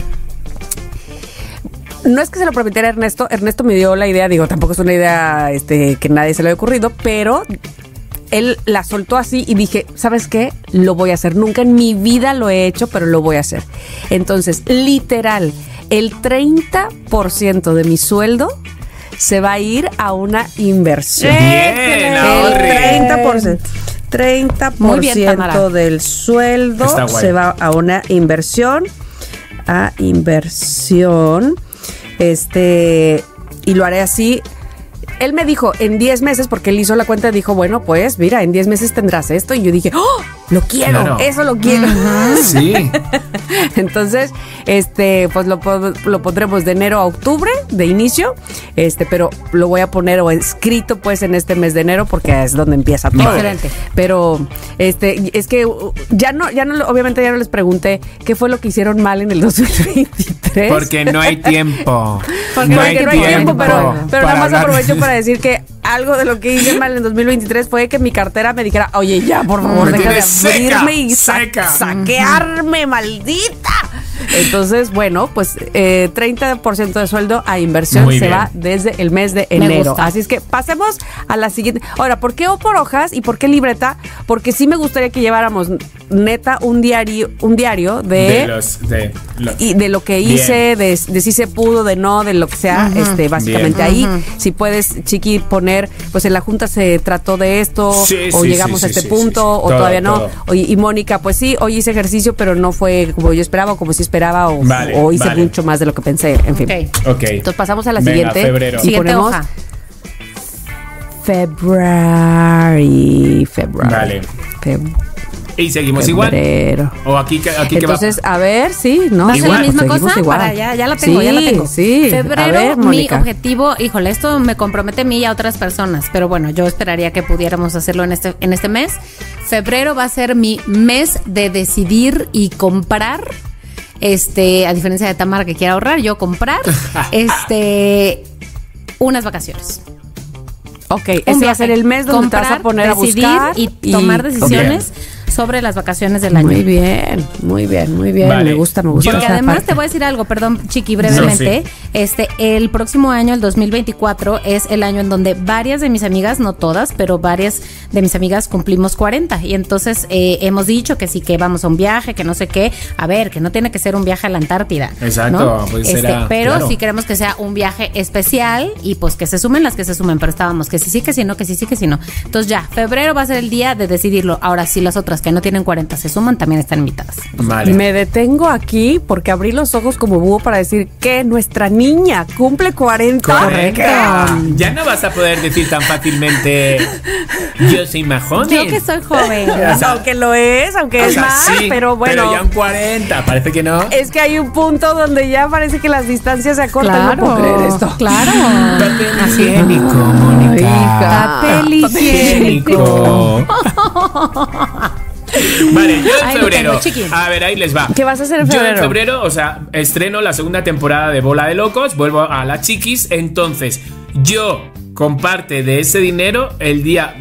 No es que se lo prometiera a Ernesto. Ernesto me dio la idea, digo, tampoco es una idea que nadie se le haya ocurrido, pero él la soltó así y dije, ¿sabes qué? Lo voy a hacer. Nunca en mi vida lo he hecho, pero lo voy a hacer. Entonces, literal, el 30% de mi sueldo se va a ir a una inversión. Bien, El ahorre. 30% Muy bien, Tamara. del sueldo Está guay. se va a una inversión. Y lo haré así. Él me dijo en 10 meses, porque él hizo la cuenta, dijo, bueno, pues mira, en 10 meses tendrás esto. Y yo dije, ¡oh! Lo quiero, Claro. eso lo quiero. Sí. Entonces, pues lo pondremos de enero a octubre, de inicio, pero lo voy a poner escrito pues en este mes de enero porque es donde empieza todo. Excelente. Pero es que ya no, obviamente ya no les pregunté qué fue lo que hicieron mal en el 2023. Porque no hay tiempo. Porque no hay tiempo, pero para nada más hablar. aprovecho para decir que algo de lo que hice mal en 2023 fue que mi cartera me dijera, oye, ya, por favor, Me deja de tienes abrirme y seca. saquearme, maldita. Entonces, bueno, pues 30% de sueldo a inversión Muy se bien. va desde el mes de enero. gusta. Así es que pasemos a la siguiente. Ahora, ¿por qué o por hojas y por qué libreta? Porque sí me gustaría que lleváramos neta un diario y de lo que hice, de si se pudo, de no, de lo que sea, básicamente Bien. ahí. Si puedes, Chiqui, poner, pues en la junta se trató de esto, Sí, o sí, llegamos sí, a este sí, punto, sí, sí. o Todo, todavía no. todo. Y Mónica, pues sí, hoy hice ejercicio, pero no fue como yo esperaba, o como sí esperaba, o hice vale. mucho más de lo que pensé, en fin. Ok. Ok. Entonces pasamos a la Venga, siguiente. febrero. Y Siguiente ponemos hoja. February. Vale. Y seguimos Febrero. igual. O aquí que va. Entonces, a ver, sí, ¿no? ¿Va a ser la Igual. misma Seguimos cosa? igual. Ya la tengo, ya la tengo. Sí, Febrero, a ver, mi Mónica. objetivo, híjole, esto me compromete a mí y a otras personas, pero bueno, yo esperaría que pudiéramos hacerlo en este mes. Febrero va a ser mi mes de decidir y comprar. A diferencia de Tamara que quiere ahorrar, yo comprar unas vacaciones. Ok, ese va a ser el mes donde te vas a poner a decidir buscar y tomar decisiones sobre las vacaciones del año. Muy bien, muy bien, muy bien. Vale. Me gusta. Porque además parte. te voy a decir algo, perdón, Chiqui, brevemente. El próximo año, el 2024, es el año en donde varias de mis amigas, no todas, pero varias de mis amigas cumplimos 40. Y entonces hemos dicho que sí, que vamos a un viaje, que no sé qué. A ver, que no tiene que ser un viaje a la Antártida. Exacto, ¿no? pues será, pero claro. sí queremos que sea un viaje especial y pues que se sumen las que se sumen. Pero estábamos que sí, que sí, no, que sí, que sí, no. Entonces ya, febrero va a ser el día de decidirlo. Ahora sí, las otras que no tienen 40 se suman, también están invitadas. Vale. Me detengo aquí porque abrí los ojos como búho para decir que nuestra niña cumple 40. Correcto. Ya no vas a poder decir tan fácilmente yo soy más joven. Yo que soy joven. O sea, Aunque lo es, aunque o es sea, más, sí, pero bueno. Pero ya un 40, parece que no. Es que hay un punto donde ya parece que las distancias se acortan. No puedo creer esto. Claro. Papel higiénico, Mónica. hija. Papel higiénico. Vale, yo en Ahí lo febrero. tengo, chiqui. A ver, ahí les va. ¿Qué vas a hacer en Yo febrero? en febrero, o sea, estreno la segunda temporada de Bola de Locos, vuelvo a las Chiquis, entonces yo con parte de ese dinero el día,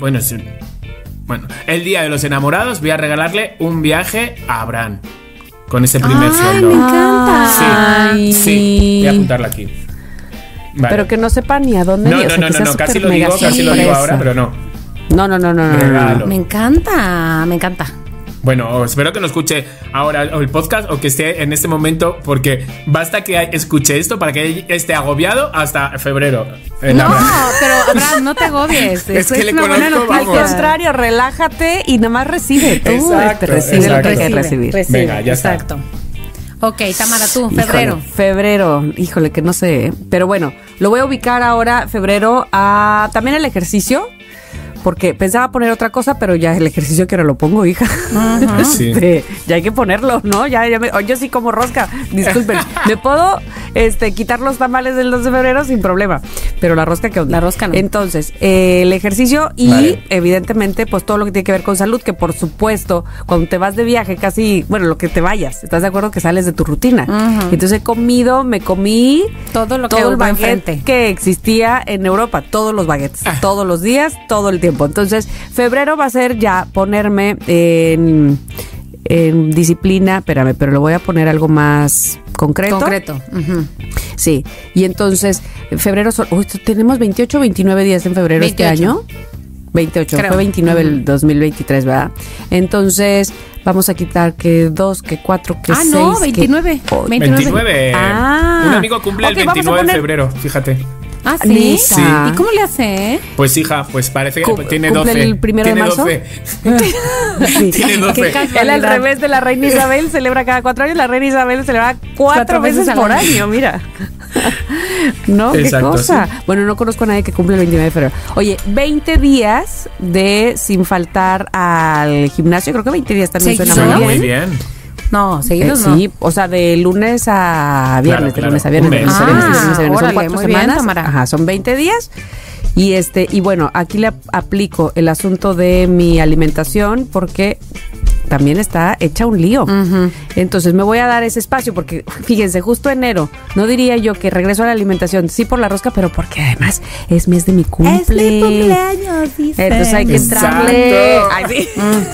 el día de los enamorados voy a regalarle un viaje a Abraham con ese primer Ay, sueldo. me encanta. Sí, Ay. sí, voy a apuntarla aquí. Vale. Pero que no sepa ni a dónde No, ir, o sea, no, que sea no, casi súper lo digo, mega casi lo digo sorpresa. ahora, pero no. No. Regalo. Me encanta, me encanta. Bueno, espero que no escuche ahora el podcast o que esté en este momento, porque basta que escuche esto para que esté agobiado hasta febrero. No, pero Abraham, no te agobies. Es que le una buena conozco, noticia. Al contrario, relájate y nada más recibe. Tú Exacto, recibe exacto. lo que hay que recibir. Recibe, Venga, ya está. exacto. Ok, Tamara, tú, Híjole, febrero. Febrero, híjole, que no sé. Pero bueno, lo voy a ubicar ahora, febrero, a también el ejercicio. Porque pensaba poner otra cosa, pero ya el ejercicio que ahora lo pongo, hija. Sí. Ya hay que ponerlo, ¿no? Yo sí como rosca, disculpen. Me puedo quitar los tamales del 2 de febrero sin problema. Pero la rosca, ¿qué onda? La rosca no. Entonces, el ejercicio y Vale. evidentemente, pues todo lo que tiene que ver con salud, que por supuesto, cuando te vas de viaje, casi, bueno, lo que te vayas, ¿estás de acuerdo que sales de tu rutina? Entonces me comí Todo lo que todo el hubo baguette enfrente. que existía en Europa, todos los baguettes, todos los días, todo el tiempo. Entonces, febrero va a ser ya ponerme en disciplina, espérame, pero lo voy a poner algo más concreto. Concreto. Ujú. Sí, y entonces, febrero, tenemos 28 o 29 días en febrero 28. este año. 28, Creo. fue 29 el 2023, ¿verdad? Entonces, vamos a quitar que 2, que 4, que 6. No, 29. 29. Ah. Un amigo cumple Ok, el vamos a 29 de poner- febrero, fíjate. Ah, ¿sí? Neta. Sí. ¿Y cómo le hace? Pues hija, pues parece que tiene ¿Cumple 12. el 1 de Tiene marzo? 12. Sí. Tiene 12. Qué casualidad. Él al revés de la reina Isabel celebra cada 4 años, la reina Isabel celebra 4 veces al por año. año, mira. No, Exacto, qué cosa. sí. Bueno, no conozco a nadie que cumple el 29 de febrero. Oye, 20 días de sin faltar al gimnasio, creo que 20 días también Sí, suena suena muy Muy bien. bien. No, seguidos no. Sí, o sea, de lunes a viernes, Claro, de lunes a claro. viernes, de Un lunes a mes. viernes, de lunes a viernes. Son Órale, 4 muy bien, semanas. Tamara. Ajá, son 20 días. Y bueno, aquí le aplico el asunto de mi alimentación porque también está hecha un lío. Entonces me voy a dar ese espacio porque, fíjense, justo enero, no diría yo que regreso a la alimentación, sí por la rosca, pero porque además es mes de mi cumple. Es mi cumpleaños, dice. Entonces hay que Exacto. entrarle. Ay, sí.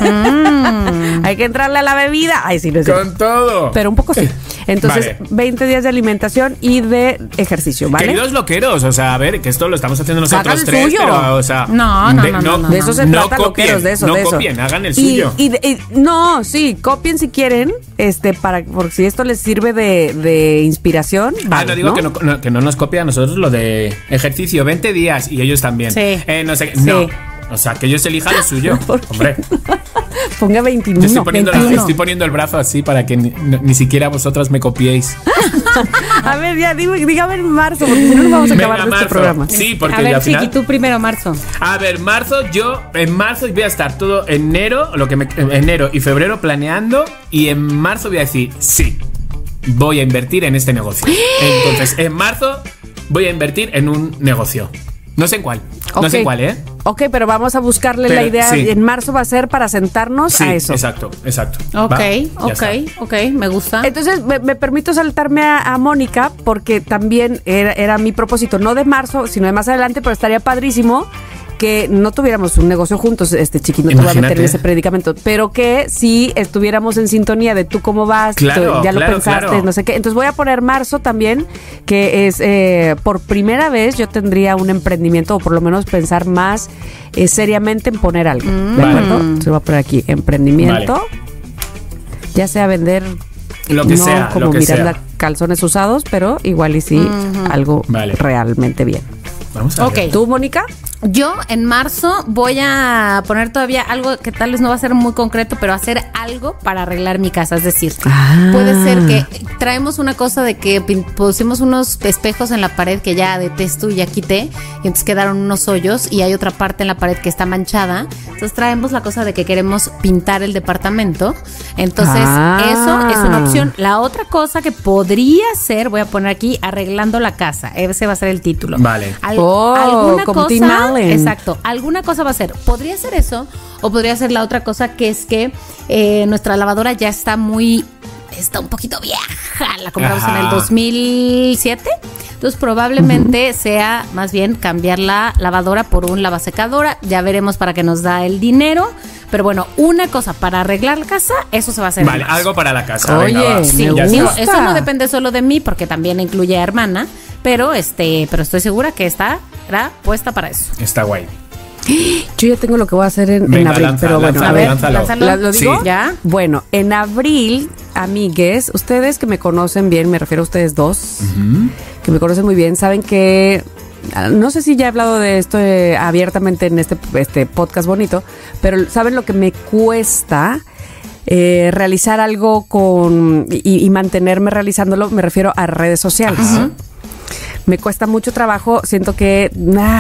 Hay que entrarle a la bebida. Ay, sí, no es cierto. Con todo. Pero un poco sí. Entonces, Vale. 20 días de alimentación y de ejercicio, ¿vale? Queridos loqueros, o sea, a ver, que esto lo estamos haciendo Hagan nosotros el tres, suyo. pero, o sea, No, De eso se no trata, copien, loqueros, de eso, no de eso. copien, hagan el suyo. No, sí, copien si quieren, porque si esto les sirve de inspiración. vale, no digo que no nos copia a nosotros lo de ejercicio 20 días y ellos también. Sí. No sé, Sí. no. O sea, que ellos elijan lo suyo. Hombre, Ponga 21. yo estoy 21. poniendo el brazo así para que ni siquiera vosotras me copiéis. A ver, ya, dígame en marzo, porque si no nos vamos a acabar Venga, de este marzo. programa. Sí, porque A ver, al Chiqui, final. tú primero, marzo. A ver, en marzo voy a estar todo enero y febrero planeando y en marzo voy a decir, sí, voy a invertir en este negocio. Entonces, en marzo voy a invertir en un negocio. No sé en cuál. No sé en cuál, ¿eh? Ok, pero vamos a buscarle Pero, la idea. sí. En marzo va a ser para sentarnos Sí, a eso. exacto. Ok, Va, ya está. ok, me gusta. Entonces, me permito saltarme a Mónica porque también era mi propósito, no de marzo, sino de más adelante, pero estaría padrísimo que no tuviéramos un negocio juntos, Chiqui, no te voy a meter en ese predicamento, pero que sí estuviéramos en sintonía de tú cómo vas, ya lo pensaste, no sé qué. Entonces voy a poner marzo también, que es por primera vez yo tendría un emprendimiento, o por lo menos pensar más seriamente en poner algo. ¿De acuerdo? Entonces voy a poner aquí emprendimiento, ya sea vender lo que sea, como lo que Miranda sea. Calzones usados, pero igual y sí algo realmente bien. Vamos a ver. ¿Tú, Mónica? Yo en marzo voy a poner todavía algo que tal vez no va a ser muy concreto, pero hacer algo para arreglar mi casa. Es decir, puede ser que traemos una cosa de que pusimos unos espejos en la pared que ya detesto y ya quité, y entonces quedaron unos hoyos y hay otra parte en la pared que está manchada. Entonces traemos la cosa de que queremos pintar el departamento. Entonces eso es una opción. La otra cosa que podría ser, voy a poner aquí, arreglando la casa. Ese va a ser el título. Vale. Alguna como cosa, Tim Allen. exacto, alguna cosa va a ser, podría ser eso, o podría ser la otra cosa, que es que nuestra lavadora ya está un poquito vieja, la compramos en el 2007, entonces probablemente sea más bien cambiar la lavadora por un lavasecadora, ya veremos para qué nos da el dinero. Pero bueno, una cosa para arreglar la casa, eso se va a hacer. Vale, algo para la casa. Oye, venga, sí, me gusta. eso no depende solo de mí, porque también incluye a hermana, pero estoy segura que estará puesta para eso. Está guay. Yo ya tengo lo que voy a hacer en abril, pero bueno, a ver, lánzalo. ¿lo digo? Sí. ¿Ya? Bueno, en abril, amigues, ustedes que me conocen bien, me refiero a ustedes dos, que me conocen muy bien, saben que no sé si ya he hablado de esto abiertamente en este podcast bonito, pero ¿saben lo que me cuesta realizar algo y mantenerme realizándolo? Me refiero a redes sociales. Me cuesta mucho trabajo, siento que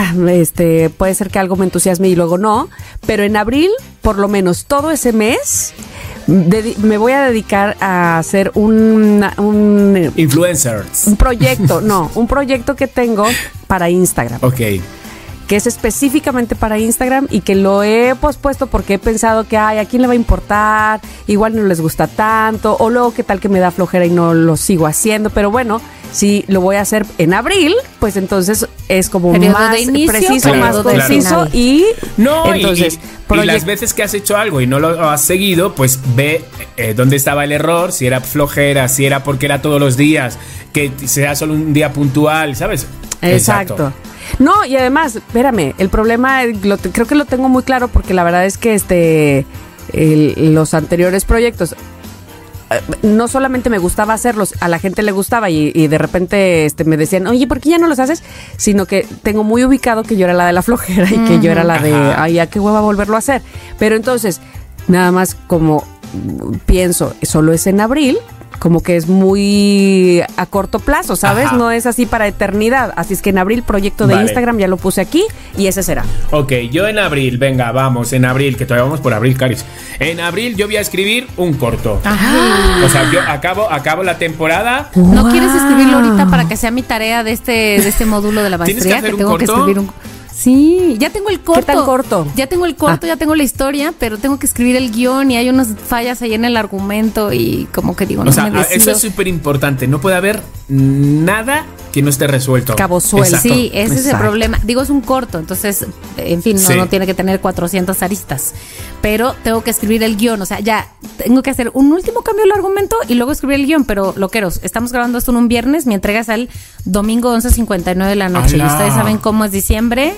puede ser que algo me entusiasme y luego no, pero en abril, por lo menos todo ese mes, me voy a dedicar a hacer un influencers. Un proyecto que tengo para Instagram. Ok. Que es específicamente para Instagram y que lo he pospuesto porque he pensado que, ¿a quién le va a importar? Igual no les gusta tanto, o luego qué tal que me da flojera y no lo sigo haciendo, pero bueno, si lo voy a hacer en abril, pues entonces es como más preciso, más conciso y entonces y las veces que has hecho algo y no lo has seguido, pues ve dónde estaba el error, si era flojera, si era porque era todos los días, que sea solo un día puntual, ¿sabes? Exacto. No, y además, espérame, el problema creo que lo tengo muy claro porque la verdad es que los anteriores proyectos no solamente me gustaba hacerlos, a la gente le gustaba y de repente me decían, oye, ¿por qué ya no los haces? Sino que tengo muy ubicado que yo era la de la flojera y que yo era la de, ¿a qué hueva volverlo a hacer? Pero entonces, nada más como pienso, solo es en abril, como que es muy a corto plazo, ¿sabes? No es así para eternidad. Así es que en abril, proyecto de Instagram, ya lo puse aquí y ese será. Ok, yo en abril, venga, vamos, en abril, que todavía vamos por abril, Caris. En abril yo voy a escribir un corto. O sea, yo acabo la temporada. ¿No quieres escribirlo ahorita para que sea mi tarea de este módulo de la maestría? ¿Tienes que hacer un corto? Que escribir un... Sí, ya tengo el corto. ¿Qué tan corto? Ya tengo el corto, ya tengo la historia, pero tengo que escribir el guión y hay unas fallas ahí en el argumento y como que digo, eso es súper importante. No puede haber nada que no esté resuelto. Cabo suelto. Sí, ese es el problema. Digo, es un corto, entonces, en fin, no tiene que tener 400 aristas. Pero tengo que escribir el guión, o sea, ya tengo que hacer un último cambio del argumento y luego escribir el guión. Pero, loqueros, estamos grabando esto en un viernes, mi entrega es el domingo 11:59 de la noche. Y ustedes saben cómo es diciembre.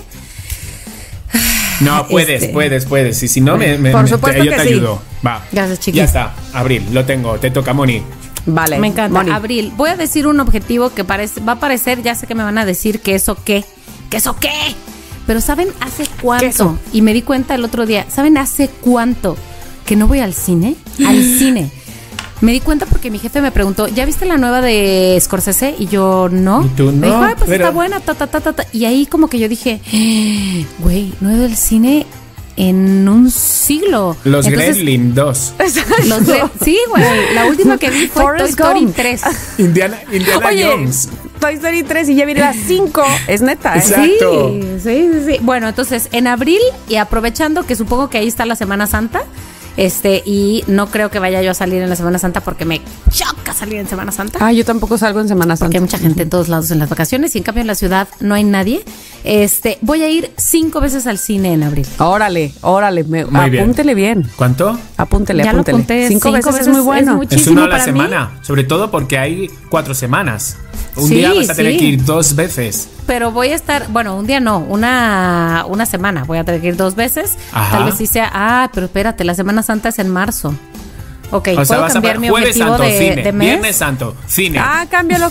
No, puedes. Y si no, por supuesto yo te sí. ayudo. Va. Gracias, chiquis. Ya está, abril, lo tengo. Te toca, Moni. Vale. Me encanta. Moni. Abril. Voy a decir un objetivo que va a parecer, ya sé que me van a decir que eso qué. Pero ¿saben hace cuánto? Queso. Y me di cuenta el otro día. ¿Saben hace cuánto que no voy al cine? Al cine. Me di cuenta porque mi jefe me preguntó, ¿ya viste la nueva de Scorsese? Y yo, no. ¿Y tú no? Me dijo, pues pero... está buena, Y ahí como que yo dije, güey, no he ido al cine en un siglo. Los Gremlin 2. Sí, güey. La última que vi fue Toy Story 3. Indiana Oye, Jones. Toy Story 3 y ya viene la 5. Es neta, ¿eh? Exacto. Sí. Bueno, entonces, en abril, y aprovechando que supongo que ahí está la Semana Santa, Y no creo que vaya yo a salir en la Semana Santa porque me choca salir en Semana Santa. Ah, yo tampoco salgo en Semana Santa. Porque hay mucha gente en todos lados en las vacaciones y en cambio en la ciudad no hay nadie. Voy a ir 5 veces al cine en abril. Órale, apúntele bien. ¿Cuánto? Apúntele. Ya lo apunté. 5 veces es muy bueno. Es una a la semana, sobre todo porque hay 4 semanas. Un día vas a tener que ir 2 veces. Pero voy a estar, bueno, un día no, una semana. Voy a tener que ir 2 veces. Ajá. Tal vez sí sea, pero espérate, la Semana Santa es en marzo. Ok, o sea, ¿puedo vas cambiar a mi Jueves objetivo Santo, cine. de mes? Viernes Santo, cine. Ah, cámbialo.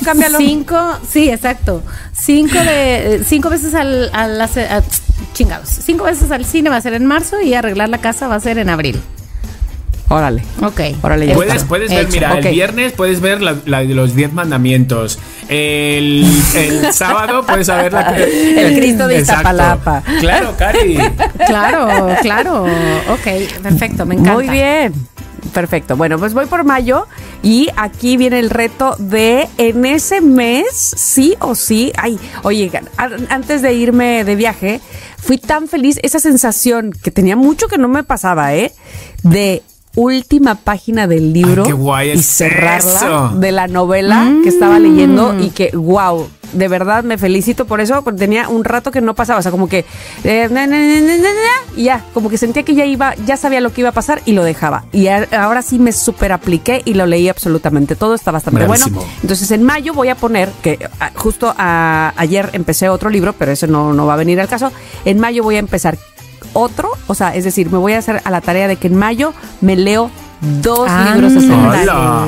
5 veces chingados. 5 veces al cine va a ser en marzo y arreglar la casa va a ser en abril. Órale. Ok. Órale, puedes ver, mira, el viernes puedes ver la de los 10 mandamientos. El sábado puedes ver el Cristo de Iztapalapa. Claro, Cari. Claro. Ok, perfecto, me encanta. Muy bien. Perfecto. Bueno, pues voy por mayo y aquí viene el reto de en ese mes, sí o sí. Ay, oye, antes de irme de viaje, fui tan feliz, esa sensación que tenía mucho que no me pasaba, de última página del libro. Ay, qué guay y es cerrarla eso. de la novela que estaba leyendo y que, wow, de verdad me felicito por eso, porque tenía un rato que no pasaba, o sea, como que y ya, como que sentía que ya sabía lo que iba a pasar y lo dejaba. Y ahora sí me super apliqué y lo leí absolutamente todo, está bastante Bravísimo. bueno. Entonces en mayo voy a poner, que justo ayer empecé otro libro, pero eso no va a venir al caso. En mayo voy a empezar otro, o sea, es decir, me voy a hacer a la tarea de que en mayo me leo 2 libros ese mes.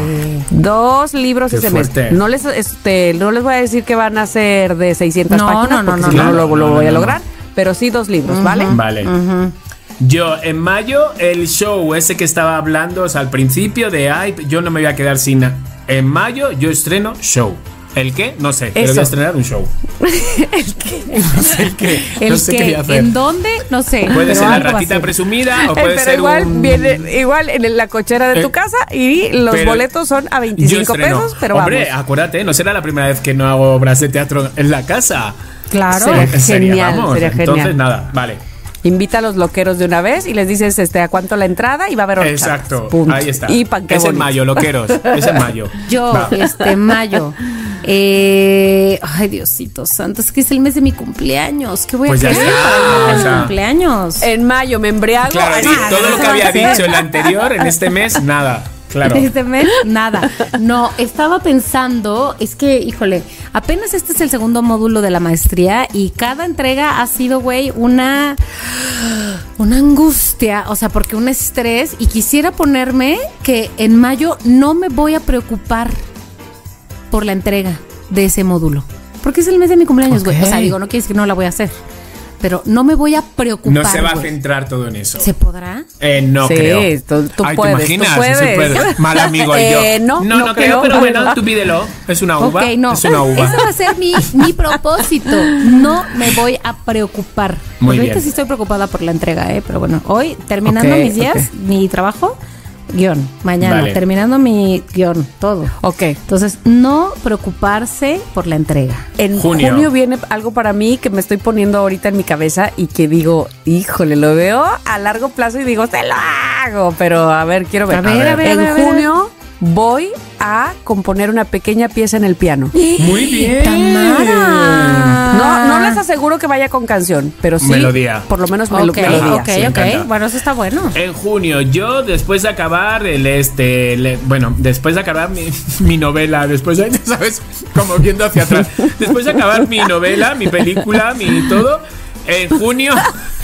2 libros ese mes. No les voy a decir que van a ser de 600 páginas, porque si no lo voy a lograr, pero sí 2 libros, ¿vale? Vale. Yo, en mayo, el show ese que estaba hablando, o sea, al principio yo no me voy a quedar sin... En mayo yo estreno show. ¿El qué? No sé, pero voy a estrenar un show. ¿El qué? No sé el qué. No sé qué voy a hacer. ¿En dónde? No sé. Puede ser la ratita presumida o puede ser viene igual en la cochera de tu casa y los boletos son a 25 pesos, pero hombre, acuérdate, no será la primera vez que no hago obras de teatro en la casa. Claro, sería genial. Entonces, nada, vale. Invita a los loqueros de una vez y les dices ¿a cuánto la entrada? Y va a haber 8. Exacto, punto. Ahí está. Y es en mayo, loqueros. Es en mayo. Yo, mayo. Ay, Diosito santo, es que es el mes de mi cumpleaños. ¿Qué voy a hacer para mi cumpleaños? En mayo me embriago. Claro, todo lo que había dicho el anterior, en este mes, nada. Claro. Este mes, nada. No, estaba pensando, es que, híjole, apenas este es el segundo módulo de la maestría y cada entrega ha sido, güey, una angustia, o sea, porque un estrés, y quisiera ponerme que en mayo no me voy a preocupar por la entrega de ese módulo, porque es el mes de mi cumpleaños, güey. O sea, digo, no quiere decir que no la voy a hacer, pero no me voy a preocupar. No se va a centrar todo en eso. ¿Se podrá? No creo. Sí, tú puedes. ¿Te imaginas? Tú puedes. Mal amigo yo. No creo, pero bueno, tú pídelo. Es una uva. Ok, no. Es una uva. Ese va a ser mi propósito. No me voy a preocupar. Muy bien. Ahorita sí estoy preocupada por la entrega, pero bueno, hoy terminando mis días, mi trabajo, guión. Mañana, terminando mi guión, todo. Ok. Entonces, no preocuparse por la entrega. En junio viene algo para mí que me estoy poniendo ahorita en mi cabeza y que digo, híjole, lo veo a largo plazo y digo, se lo hago. Pero a ver, quiero ver. A ver. En junio voy a componer una pequeña pieza en el piano. Muy bien. Tamara. No les aseguro que vaya con canción, pero sí. Melodía. Por lo menos melodía. Ok. Bueno, eso está bueno. En junio, yo después de acabar después de acabar mi novela, después de, ¿sabes? Como viendo hacia atrás. Después de acabar mi novela, mi película, mi todo. En junio,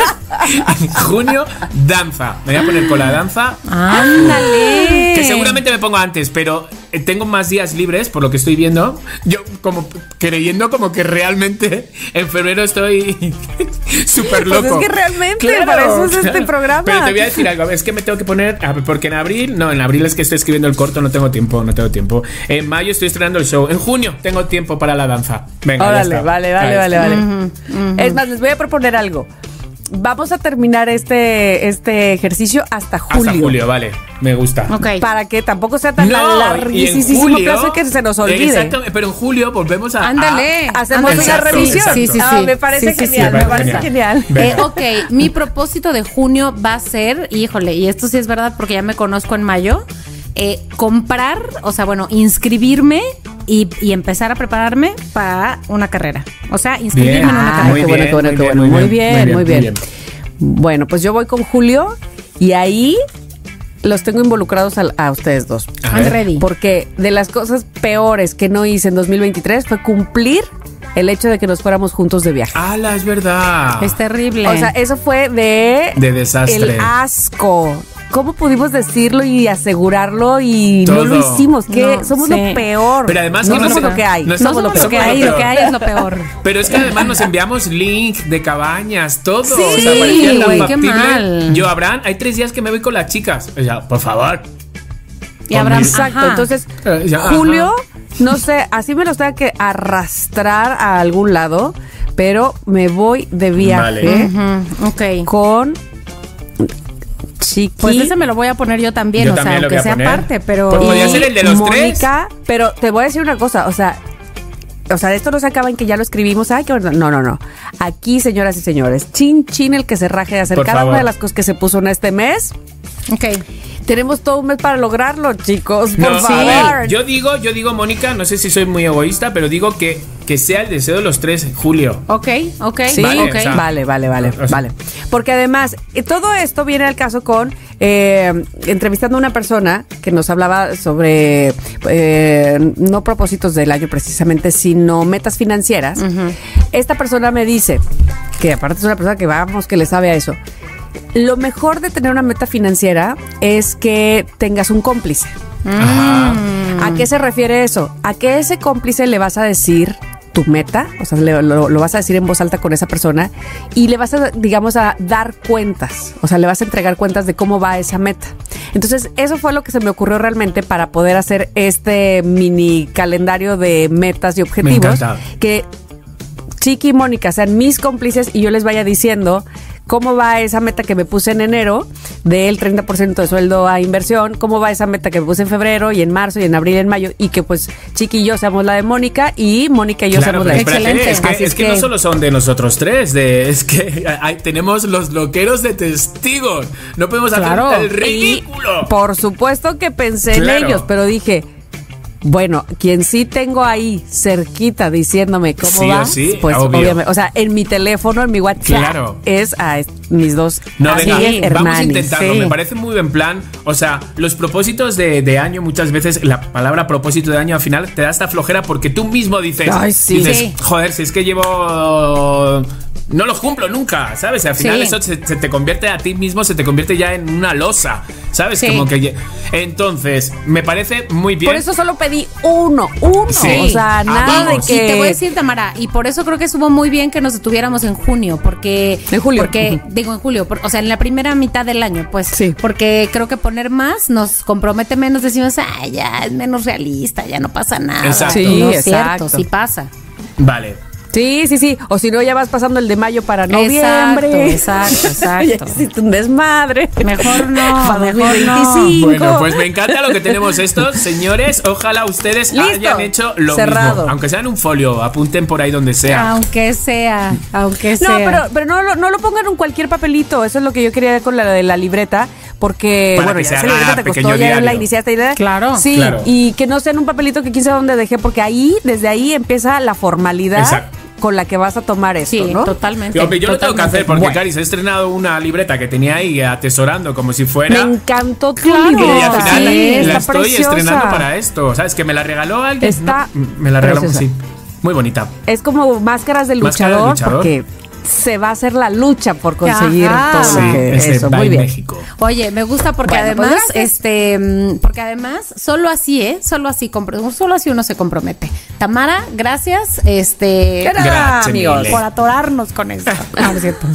danza. Me voy a poner con la danza. ¡Ándale! Que seguramente me pongo antes, pero tengo más días libres, por lo que estoy viendo. Yo como creyendo como que realmente en febrero estoy súper loco. Pues es que realmente para eso es este programa. Pero te voy a decir algo, es que me tengo que poner, porque en abril es que estoy escribiendo el corto, no tengo tiempo. En mayo estoy estrenando el show. En junio tengo tiempo para la danza. Venga, órale, ya está. vale. Es más, les voy a proponer algo. vamos a terminar este ejercicio hasta julio. Hasta julio, vale. Me gusta. Ok. Para que tampoco sea tan Y en larguísimo julio, plazo que se nos olvide. Exactamente, pero en julio volvemos a... Ándale. Hacemos una Exacto, revisión. exacto. Me parece Sí, sí, genial, sí. me parece genial. Venga. Ok, mi propósito de junio va a ser, híjole, y esto sí es verdad porque ya me conozco en mayo, comprar, o sea, bueno, inscribirme y empezar a prepararme para una carrera. O sea, inscribirme Bien. en una carrera. Muy bien, Muy bien. Bueno, pues yo voy con Julio y ahí los tengo involucrados a ustedes dos. A I'm ver. ready. Porque de las cosas peores que no hice en 2023 fue cumplir el hecho de que nos fuéramos juntos de viaje. ¡Hala, es verdad! Es terrible. O sea, eso fue de desastre. el asco. ¿Cómo pudimos decirlo y asegurarlo y no lo Todo. hicimos? Que No, somos sí. lo peor. Pero además no que somos no lo que hay. no no estamos somos lo lo que peor. hay, lo que hay es lo peor. Pero es que además nos enviamos link de cabañas, todo. Sí, o sea, parecía tan güey, qué factible. mal. Yo, Abraham, hay 3 días que me voy con las chicas. O sea, por favor. Y Abraham, Exacto. ajá. Entonces, Ya, Julio, no sé, así me los tenga que arrastrar a algún lado, pero me voy de viaje Ujú, ok. con Chiqui. Pues ese me lo voy a poner yo también, Yo o sea, también lo voy aunque a sea poner. aparte, pero... Pues podría ser el de los 3. Mónica, pero te voy a decir una cosa, o sea, esto no se acaba en que ya lo escribimos. Ay, qué verdad. No. Aquí, señoras y señores, chin el que se raje de hacer Por cada favor. una de las cosas que se puso en este mes. Ok. Tenemos todo un mes para lograrlo, chicos. Por No, favor. a ver, yo digo, Mónica, no sé si soy muy egoísta, pero digo que sea el deseo de los 3 en julio. Ok. Sí, Vale, ok. o sea, vale. Porque además, todo esto viene al caso con entrevistando a una persona que nos hablaba sobre no propósitos del año precisamente, sino metas financieras. Esta persona me dice, que aparte es una persona que le sabe a eso, lo mejor de tener una meta financiera es que tengas un cómplice. Ajá. ¿A qué se refiere eso? A que ese cómplice le vas a decir tu meta, o sea, lo vas a decir en voz alta con esa persona y le vas a, digamos, a dar cuentas, o sea, le vas a entregar cuentas de cómo va esa meta. Entonces, eso fue lo que se me ocurrió realmente para poder hacer este mini calendario de metas y objetivos, encanta. que Chiqui y Mónica sean mis cómplices y yo les vaya diciendo cómo va esa meta que me puse en enero del 30% de sueldo a inversión, cómo va esa meta que me puse en febrero y en marzo y en abril y en mayo, y que pues Chiqui y yo seamos la de Mónica y Mónica y yo Claro, seamos la pero de espérate, Excelente. es que no solo son de nosotros 3, es que tenemos los loqueros de testigos. No podemos hacer el ridículo. Por supuesto que pensé Claro. en ellos, pero dije, bueno, quien sí tengo ahí cerquita diciéndome cómo Sí va, o sí, pues obvio. obviamente, o sea, en mi teléfono, en mi WhatsApp, Claro. es a mis dos No, venga, amigues vamos a hermanis. intentarlo. Sí. Me parece muy buen plan. O sea, los propósitos de año, muchas veces la palabra propósito de año al final te da esta flojera porque tú mismo dices, Ay, sí. Sí. joder, si es que llevo... No los cumplo nunca, ¿sabes? Al final Sí. eso se te convierte a ti mismo, se te convierte ya en una losa, ¿sabes? Sí. Como que... Entonces, me parece muy bien. Por eso solo pedí uno, Sí. o sea, nada vamos. de Y que... te voy a decir, Tamara, y por eso creo que estuvo muy bien que nos detuviéramos en junio, porque... En julio. Porque, digo en julio, o sea, en la primera mitad del año, pues. Sí. Porque creo que poner más nos compromete menos, decimos, ay, ya es menos realista, ya no pasa nada. Exacto. Sí, No es cierto, exacto. sí pasa. Vale. Sí. O si no, ya vas pasando el de mayo para noviembre. Exacto. Ya hiciste un desmadre. Mejor no, Para mejor 2025. Bueno, pues me encanta lo que tenemos estos, señores. Ojalá ustedes Listo. hayan hecho lo Cerrado. mismo. Aunque sea en un folio, apunten por ahí donde sea. Aunque sea. No, pero no lo pongan en cualquier papelito. Eso es lo que yo quería con la de la libreta. Porque, Para bueno, que ya se esa libreta haga te pequeño costó, ya diario. la iniciaste. Claro. Sí, Claro. y que no sea en un papelito que quién sabe dónde dejé, porque ahí, desde ahí empieza la formalidad Exacto. con la que vas a tomar esto, Sí, ¿no? totalmente. Hombre, yo lo tengo que hacer porque, Bueno. Caris, he estrenado una libreta que tenía ahí atesorando como si fuera. Me encantó tu Claro. Y libreta. al final Sí, la está estoy preciosa. estrenando para esto. ¿Sabes? Que me la regaló alguien. Está No, me la regaló, preciosa. sí. Muy bonita. Es como máscaras de Máscara de luchador, luchador. porque se va a hacer la lucha por conseguir Ajá. todo Sí, lo que es de eso. Buy Muy bien. México. Oye, me gusta porque Bueno, pues además, gracias. porque además, solo así uno se compromete. Tamara, gracias, Gracias, amigos, mille. por atorarnos con esto. No, no es cierto.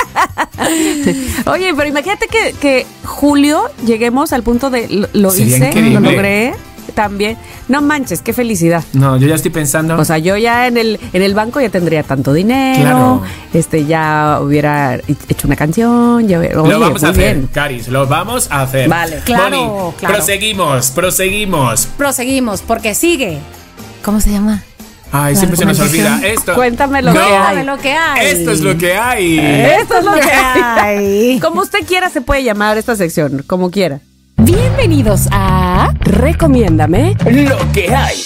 Oye, pero imagínate que julio lleguemos al punto de lo Sería hice, increíble. lo logré. también. No manches, qué felicidad. No, yo ya estoy pensando. O sea, yo ya en el banco ya tendría tanto dinero. Claro. Ya hubiera hecho una canción. Lo vamos a hacer, Caris, lo vamos a hacer. Vale. Claro, Moni, claro. Proseguimos, porque sigue. ¿Cómo se llama? Ay, siempre se nos olvida esto. Cuéntame lo que hay. Esto es lo que hay. Esto es lo que hay. Como usted quiera se puede llamar esta sección, como quiera. Bienvenidos a Recomiéndame Lo que hay.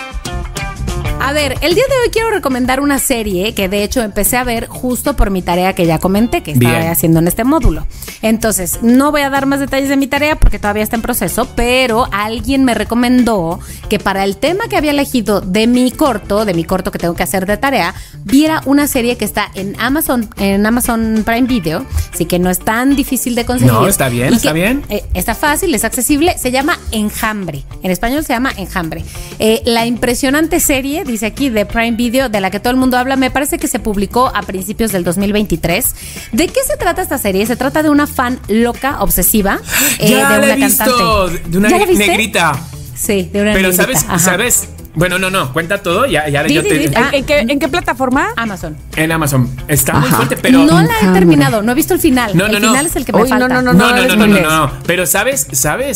A ver, el día de hoy quiero recomendar una serie que de hecho empecé a ver justo por mi tarea que ya comenté, que estaba haciendo en este módulo. Entonces, no voy a dar más detalles de mi tarea porque todavía está en proceso, pero alguien me recomendó que para el tema que había elegido de mi corto que tengo que hacer de tarea, viera una serie que está en Amazon Prime Video, así que no es tan difícil de conseguir. No, está bien, está bien. Está fácil, es accesible, se llama Enjambre. En español se llama Enjambre. La impresionante serie, dice aquí, de Prime Video, de la que todo el mundo habla, me parece que se publicó a principios del 2023. ¿De qué se trata esta serie? Se trata de una fan loca, obsesiva, ya de la una he visto, cantante. de una negrita. Sí, de una Pero negrita. ¿sabes? Bueno, no, cuenta todo. ¿En qué plataforma? Amazon. En Amazon. Está muy fuerte, pero no la he terminado, no he visto el final. El final es el que me falta. No. Pero ¿sabes?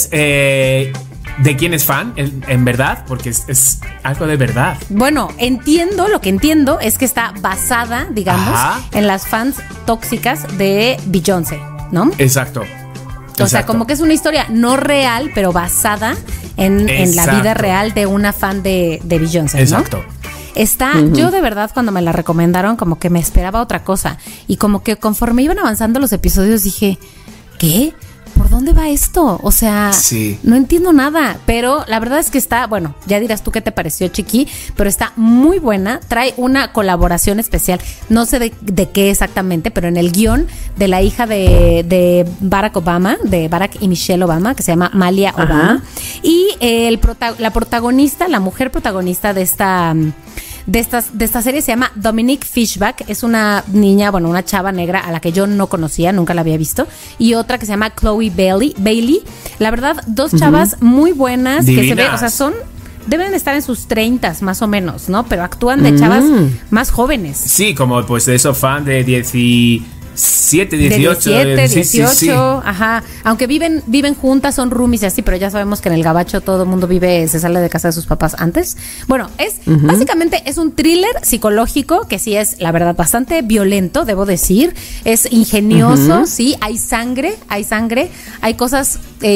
¿De quién es fan? En verdad, porque es algo de verdad. Bueno, lo que entiendo es que está basada, digamos, en las fans tóxicas de Beyoncé, ¿no? Exacto. O sea, como que es una historia no real, pero basada en la vida real de una fan de Beyoncé, ¿no? Exacto. Yo de verdad cuando me la recomendaron como que me esperaba otra cosa y como que conforme iban avanzando los episodios dije, ¿qué? ¿Por dónde va esto? O sea, no entiendo nada, pero la verdad es que está, bueno, ya dirás tú qué te pareció, Chiqui, pero está muy buena, trae una colaboración especial, no sé de qué exactamente, pero en el guión de la hija de Barack Obama, de Barack y Michelle Obama, que se llama Malia Obama, y la protagonista, la mujer protagonista de esta serie se llama Dominique Fishback. Es una niña, bueno, una chava negra a la que yo no conocía, nunca la había visto. Y otra que se llama Chloe Bailey. La verdad, dos chavas muy buenas. Divinas. Que se ve, o sea, deben estar en sus 30s más o menos, ¿no? Pero actúan de chavas más jóvenes. Sí, como pues de esos fans de 17, 18. Sí. Ajá. Aunque viven juntas, son roomies y así, pero ya sabemos que en el gabacho todo el mundo se sale de casa de sus papás antes. Bueno, básicamente es un thriller psicológico que sí es, la verdad, bastante violento, debo decir. Es ingenioso, sí, hay sangre, hay cosas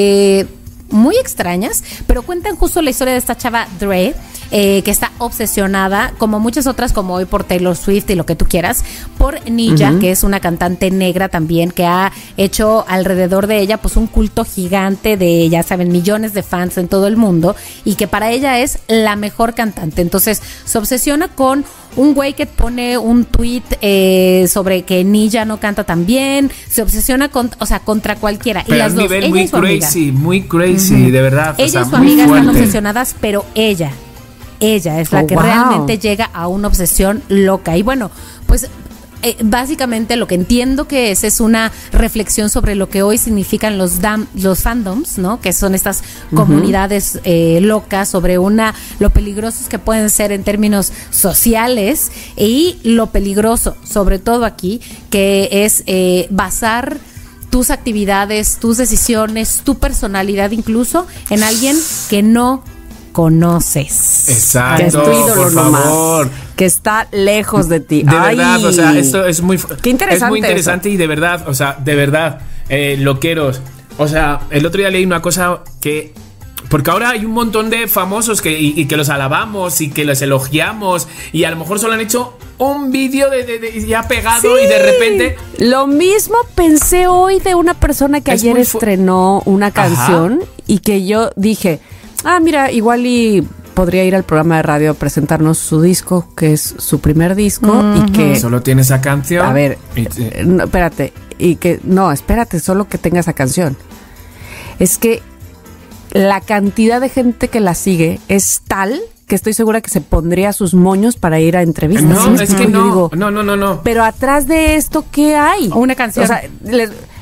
muy extrañas, pero cuentan justo la historia de esta chava Dre, que está obsesionada, como muchas otras, como hoy por Taylor Swift y lo que tú quieras, por Nia, que es una cantante negra también, que ha hecho alrededor de ella pues un culto gigante de, ya saben, millones de fans en todo el mundo, y que para ella es la mejor cantante. Entonces se obsesiona con un güey que pone un tweet sobre que Nia no canta tan bien, se obsesiona contra cualquiera. Pero y las a un dos, nivel muy crazy, de verdad. Ella y su amiga están obsesionadas, pero ella es la que realmente llega a una obsesión loca. Y bueno, pues básicamente lo que entiendo que es una reflexión sobre lo que hoy significan los fandoms, ¿no? Que son estas comunidades locas, sobre lo peligrosos que pueden ser en términos sociales, y lo peligroso, sobre todo aquí, que es basar tus actividades, tus decisiones, tu personalidad incluso en alguien que no conoces. Exacto. Que es tu ídolo, por favor. Que está lejos de ti. De verdad, o sea, esto es muy... Qué interesante. Es muy interesante eso. Y de verdad, o sea, loqueros. O sea, el otro día leí una cosa que... Porque ahora hay un montón de famosos que los alabamos y que los elogiamos, y a lo mejor solo han hecho un vídeo de ya pegado, y de repente... Lo mismo pensé hoy de una persona que ayer estrenó una canción y que yo dije... mira, igual y podría ir al programa de radio a presentarnos su disco, que es su primer disco, y que... Solo tiene esa canción. A ver, no, espérate, espérate, solo que tenga esa canción. Es que la cantidad de gente que la sigue es tal que estoy segura que se pondría sus moños para ir a entrevistas. No, es que no. No. Pero atrás de esto, ¿qué hay? Una canción. O sea,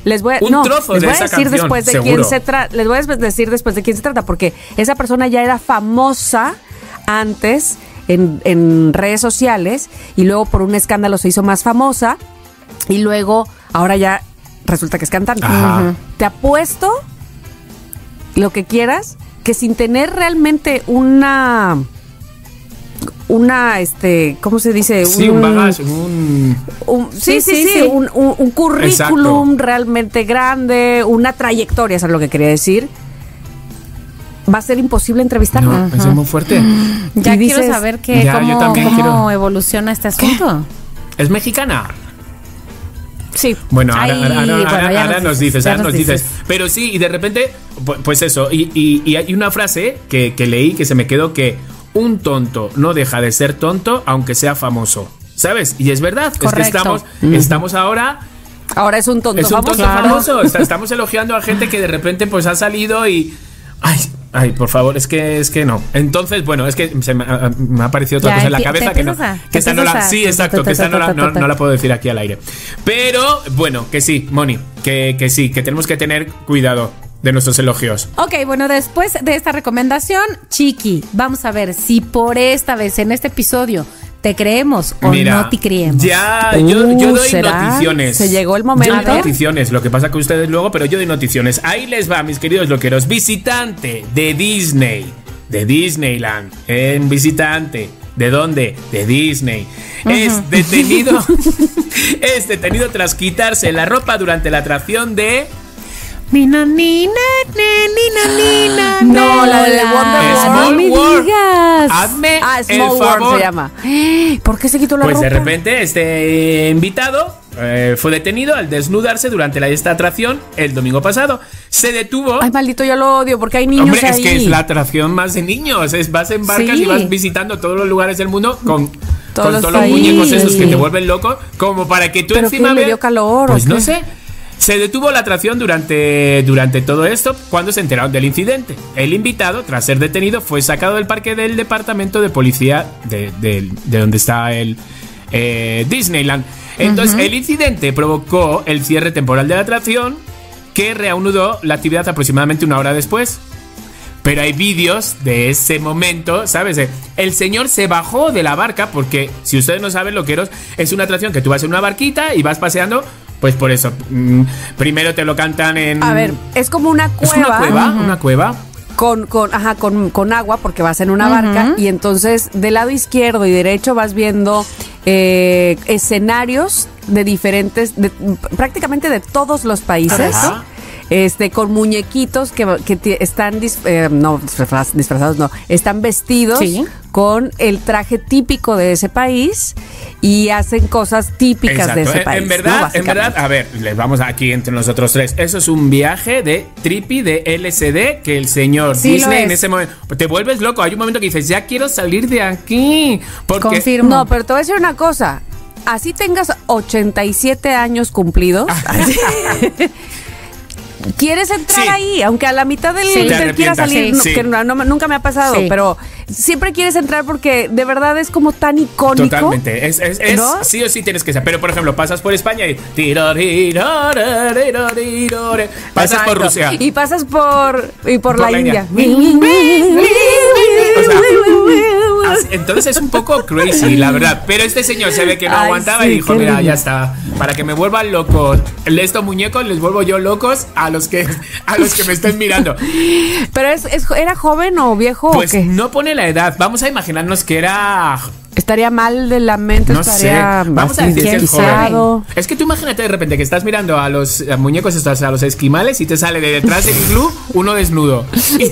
Les voy a decir después de quién se trata. Les voy a decir después de quién se trata, porque esa persona ya era famosa antes en redes sociales y luego por un escándalo se hizo más famosa y luego ahora ya resulta que es cantante. Te apuesto lo que quieras que sin tener realmente una ¿cómo se dice? Sí, un bagaje, un currículum. Exacto. Realmente grande, una trayectoria, eso es lo que quería decir. Va a ser imposible entrevistarlo. No, es muy fuerte. Ya quiero saber cómo evoluciona este asunto. ¿Es mexicana? Sí. Bueno, ahora nos dices. Pero sí, y de repente, pues eso, y hay una frase que leí que se me quedó que un tonto no deja de ser tonto aunque sea famoso, ¿sabes? Y es verdad. Correcto. Es que estamos ahora es un tonto famoso. Estamos elogiando a gente que de repente pues ha salido y ay, por favor, es que no. Entonces, bueno, es que me ha parecido otra cosa en la cabeza que no. Que esta no la, sí, exacto, que esta no la puedo decir aquí al aire. Pero bueno, que sí, Moni, que sí, que tenemos que tener cuidado de nuestros elogios. Ok, bueno, después de esta recomendación, Chiqui, vamos a ver si por esta vez en este episodio te creemos o no te creemos. Ya, yo doy noticiones. Se llegó el momento. Yo doy noticiones, lo que pasa que ustedes luego, pero yo doy noticiones. Ahí les va, mis queridos loqueros. Visitante de Disney, de Disneyland, visitante. ¿De dónde? De Disney. Es detenido tras quitarse la ropa durante la atracción de... No, la de Wonder Small no me World. digas. Hazme Small el favor. World se llama. ¿Por qué se quitó la ropa? Pues de repente este invitado fue detenido al desnudarse durante esta atracción el domingo pasado. Se detuvo. Ay, maldito, yo lo odio porque hay niños. Hombre, ahí. Es que es la atracción más de niños. Vas en barcas y vas visitando todos los lugares del mundo con todos los muñecos esos que te vuelven loco, como para que tú encima veas. ¿Le dio calor? Pues no sé. Se detuvo la atracción durante todo esto cuando se enteraron del incidente. El invitado, tras ser detenido, fue sacado del parque del departamento de policía de donde está el Disneyland. Entonces, el incidente provocó el cierre temporal de la atracción, que reanudó la actividad aproximadamente una hora después. Pero hay vídeos de ese momento, ¿sabes? El señor se bajó de la barca porque, si ustedes no saben, loqueros, es una atracción que tú vas en una barquita y vas paseando. Pues por eso, primero te lo cantan en... A ver, es como una cueva. ¿Es una cueva? ¿Una cueva? Con agua, porque vas en una barca. Y entonces, del lado izquierdo y derecho vas viendo escenarios de diferentes... prácticamente de todos los países. Ajá. Con muñequitos que están disfrazados, no, están vestidos con el traje típico de ese país y hacen cosas típicas de ese país. En verdad, a ver, les vamos aquí entre nosotros tres. Eso es un viaje de trippy, de LSD, que el señor Disney en ese momento te vuelves loco. Hay un momento que dices, ya quiero salir de aquí. Confirmo. No, pero te voy a decir una cosa. Así tengas 87 años cumplidos. ¿Quieres entrar ahí? Aunque a la mitad del quieras salir, que nunca me ha pasado, pero siempre quieres entrar porque de verdad es como tan icónico. Totalmente, ¿no? Sí o sí tienes que ser. Pero por ejemplo, pasas por España y pasas por Rusia y pasas por la India. Entonces es un poco crazy, la verdad. Pero este señor se ve que no aguantaba y dijo, mira, ya está. Para que me vuelvan locos estos muñecos, les vuelvo yo locos a los que me estén mirando. ¿Pero era joven o viejo? Pues o qué? No pone la edad. Vamos a imaginarnos que era... Estaría mal de la mente, no estaría sé. Vamos a decir que es joven. Es que tú imagínate de repente que estás mirando a los muñecos estos, a los esquimales, y te sale de detrás del iglú uno desnudo. Y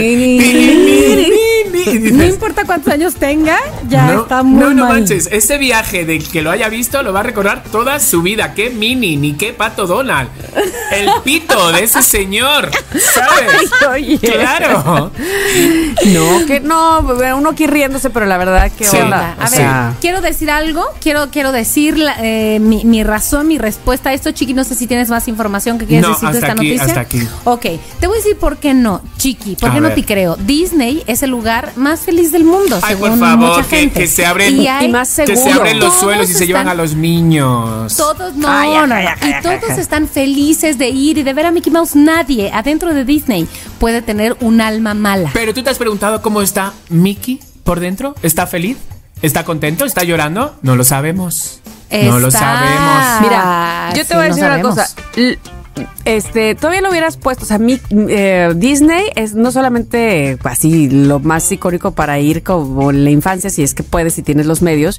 dices, no importa cuántos años tenga, ya está muy mal. No manches, ese viaje del que lo haya visto lo va a recordar toda su vida. Qué Minnie, ni qué Pato Donald. El pito de ese señor, ¿sabes? Oye. Claro. No, que no, uno aquí riéndose, pero la verdad que Sí. onda. A ver, quiero decir algo, quiero decir mi razón, mi respuesta a esto. Chiqui, no sé si tienes más información que quieres decir de esta noticia. Hasta aquí. Ok, te voy a decir por qué no, Chiqui, por qué A no ver. te creo. Disney es el lugar más feliz del mundo, Ay, según por favor, mucha gente. que se abren, Y más seguro. que se abren los Todos suelos y se llevan están- a los niños. Todos no, Ay, no, no. Y todos están felices de ir y de ver a Mickey Mouse. Nadie adentro de Disney puede tener un alma mala. Pero tú te has preguntado cómo está Mickey por dentro. ¿Está feliz? ¿Está contento? ¿Está llorando? No lo sabemos. No lo Está- sabemos. Mira, yo te sí, voy a no decir una sabemos. cosa. Todavía lo hubieras puesto, o sea, Disney es no solamente así lo más icónico para ir como en la infancia, si es que puedes, si tienes los medios,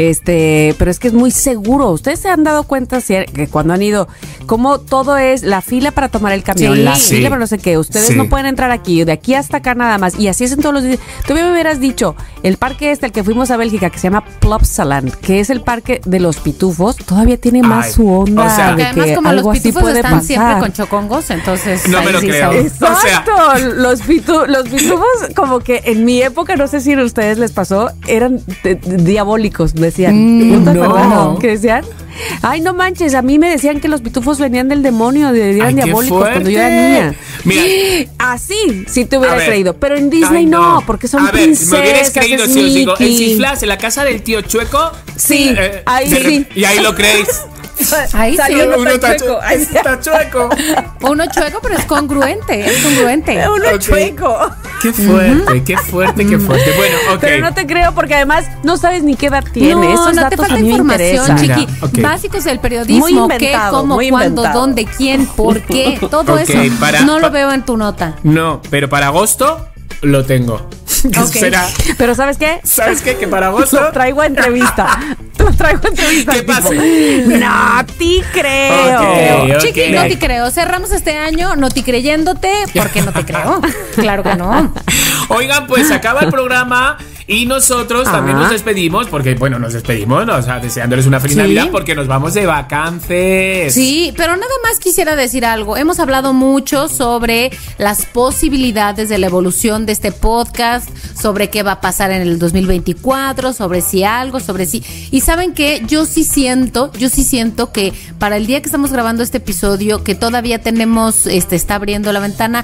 pero es que es muy seguro. Ustedes se han dado cuenta que cuando han ido, como todo es la fila para tomar el camión, Sí. la Sí. fila para no sé qué, ustedes Sí. no pueden entrar aquí, de aquí hasta acá nada más, y así es en todos los días. Todavía me hubieras dicho, el parque el que fuimos a Bélgica, que se llama Plopsaland, que es el parque de los pitufos, todavía tiene más Ay, su onda. o sea, de Porque además, que como algo los así pitufos puede están pasar. siempre con chocongos, entonces. No ahí me lo sí creo. sabemos. O sea- Exacto, los pitufos, como que en mi época, no sé si a ustedes les pasó, eran diabólicos, decían. ¿No te no. acuerdas? ¿Qué decían? Ay, no manches, a mí me decían que los pitufos venían del demonio, eran Ay, qué diabólicos cuando yo era fuerte. niña. Mira, Así, si te a hubieras ver. creído, pero en Disney Ay, no, porque son a ver, princesas, me hubieras creído es si os digo, el Mickey. Ciflas en la casa del tío Chueco. Sí, ahí sí. Y ahí lo creéis. Ahí Salió sí. uno Uno chueco. está chueco. Uno chueco, pero es congruente. Es congruente. Uno Ok. chueco. Qué fuerte, qué fuerte, qué fuerte. Bueno, ok. Pero no te creo porque además no sabes ni qué edad tiene. No, Esos no te datos falta a mí me información, interesan. Chiqui. Mira, ok. Básicos del periodismo. Muy ¿Qué, inventado, cómo, muy cuándo, inventado. dónde, quién, por qué? Todo Ok, eso. para- no lo pa- veo en tu nota. No, pero para agosto lo tengo. ¿Qué Ok. será? Pero ¿sabes qué? ¿Sabes qué? Que para agosto. Lo traigo a entrevista. Lo traigo a entrevista. ¿Qué pasa? No te creo. Ok. Chiqui, no te creo. Cerramos este año no te creyéndote porque no te creo. Claro que no. Oigan, pues se acaba el programa y nosotros también nos despedimos porque, bueno, nos despedimos, ¿no? O sea, deseándoles una feliz Sí. Navidad porque nos vamos de vacances. Sí, pero nada más quisiera decir algo. Hemos hablado mucho sobre las posibilidades de la evolución de este podcast, sobre qué va a pasar en el 2024, sobre si algo, sobre si... Y saben qué, yo sí siento que para el día que estamos grabando este episodio, que todavía tenemos, está abriendo la ventana,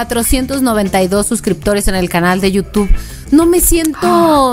492 suscriptores en el canal de YouTube. No me siento...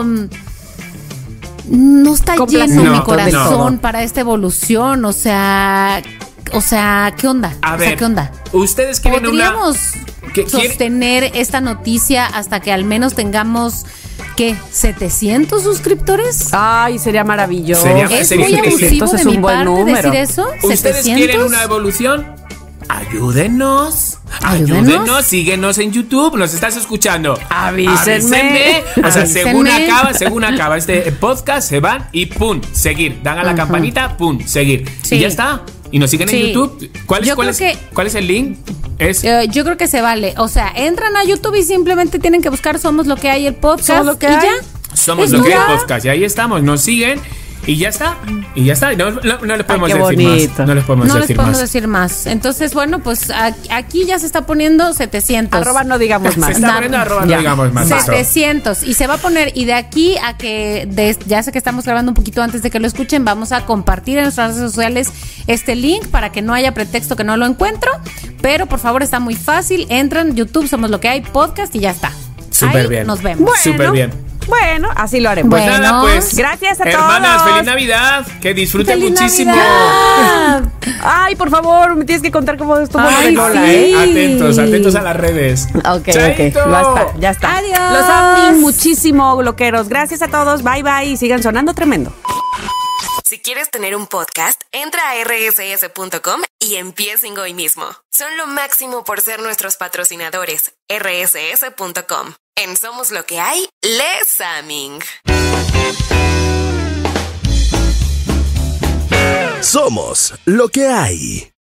No está Complacida. lleno mi No, corazón no. para esta evolución, o sea, ¿qué onda? A O sea, ver, ¿qué onda? ustedes quieren ¿Podríamos ¿Qué quiere? sostener esta noticia hasta que al menos tengamos, ¿qué? ¿700 suscriptores? Ay, sería maravilloso. ¿Es sería muy increíble. abusivo Entonces de es mi un buen parte número. decir eso? ¿Ustedes ¿700? quieren una evolución? Ayúdennos. Ayúdenos. Ayúdennos, síguenos en YouTube, nos estás escuchando. Avísenme. O sea, según Avísenme. acaba este podcast, se van y pum, seguir. Dan a la campanita, pum, seguir. Sí. Y ya está. Y nos siguen Sí. en YouTube. ¿Cuál Yo creo es que- cuál es el link? Es Yo creo que se vale. O sea, entran a YouTube y simplemente tienen que buscar Somos lo que hay el podcast Somos lo que y hay. ya. Somos Es lo que hay ya. podcast. Y ahí estamos, nos siguen. Y ya está. Y ya está. No les podemos qué decir bonito. más. No les podemos No les decir podemos más. decir más. Entonces, bueno, pues aquí ya se está poniendo 700. Arroba no digamos Se más. está poniendo arroba, no Ya. digamos más. esto. 700 y se va a poner, y de aquí a que ya sé que estamos grabando un poquito antes de que lo escuchen, vamos a compartir en nuestras redes sociales este link para que no haya pretexto que no lo encuentro, pero por favor está muy fácil, entran YouTube, Somos lo que hay podcast y ya está. Súper Ahí bien. nos vemos. Bueno. Súper bien. Bueno, así lo haremos. Pues Bueno. nada, pues. Gracias a hermanas, todos. feliz Navidad. Que disfruten ¡Feliz muchísimo. Navidad! Ay, por favor, me tienes que contar cómo estuvo lo de Ay, Lola, sí. ¿eh? Atentos a las redes. Ok, Chaito. ya está. Adiós. Los amo muchísimo, bloqueros. Gracias a todos. Bye, bye. Y sigan sonando tremendo. Si quieres tener un podcast, entra a rss.com y empiecen hoy mismo. Son lo máximo por ser nuestros patrocinadores. rss.com. En Somos lo que hay, Les Aming. Somos lo que hay.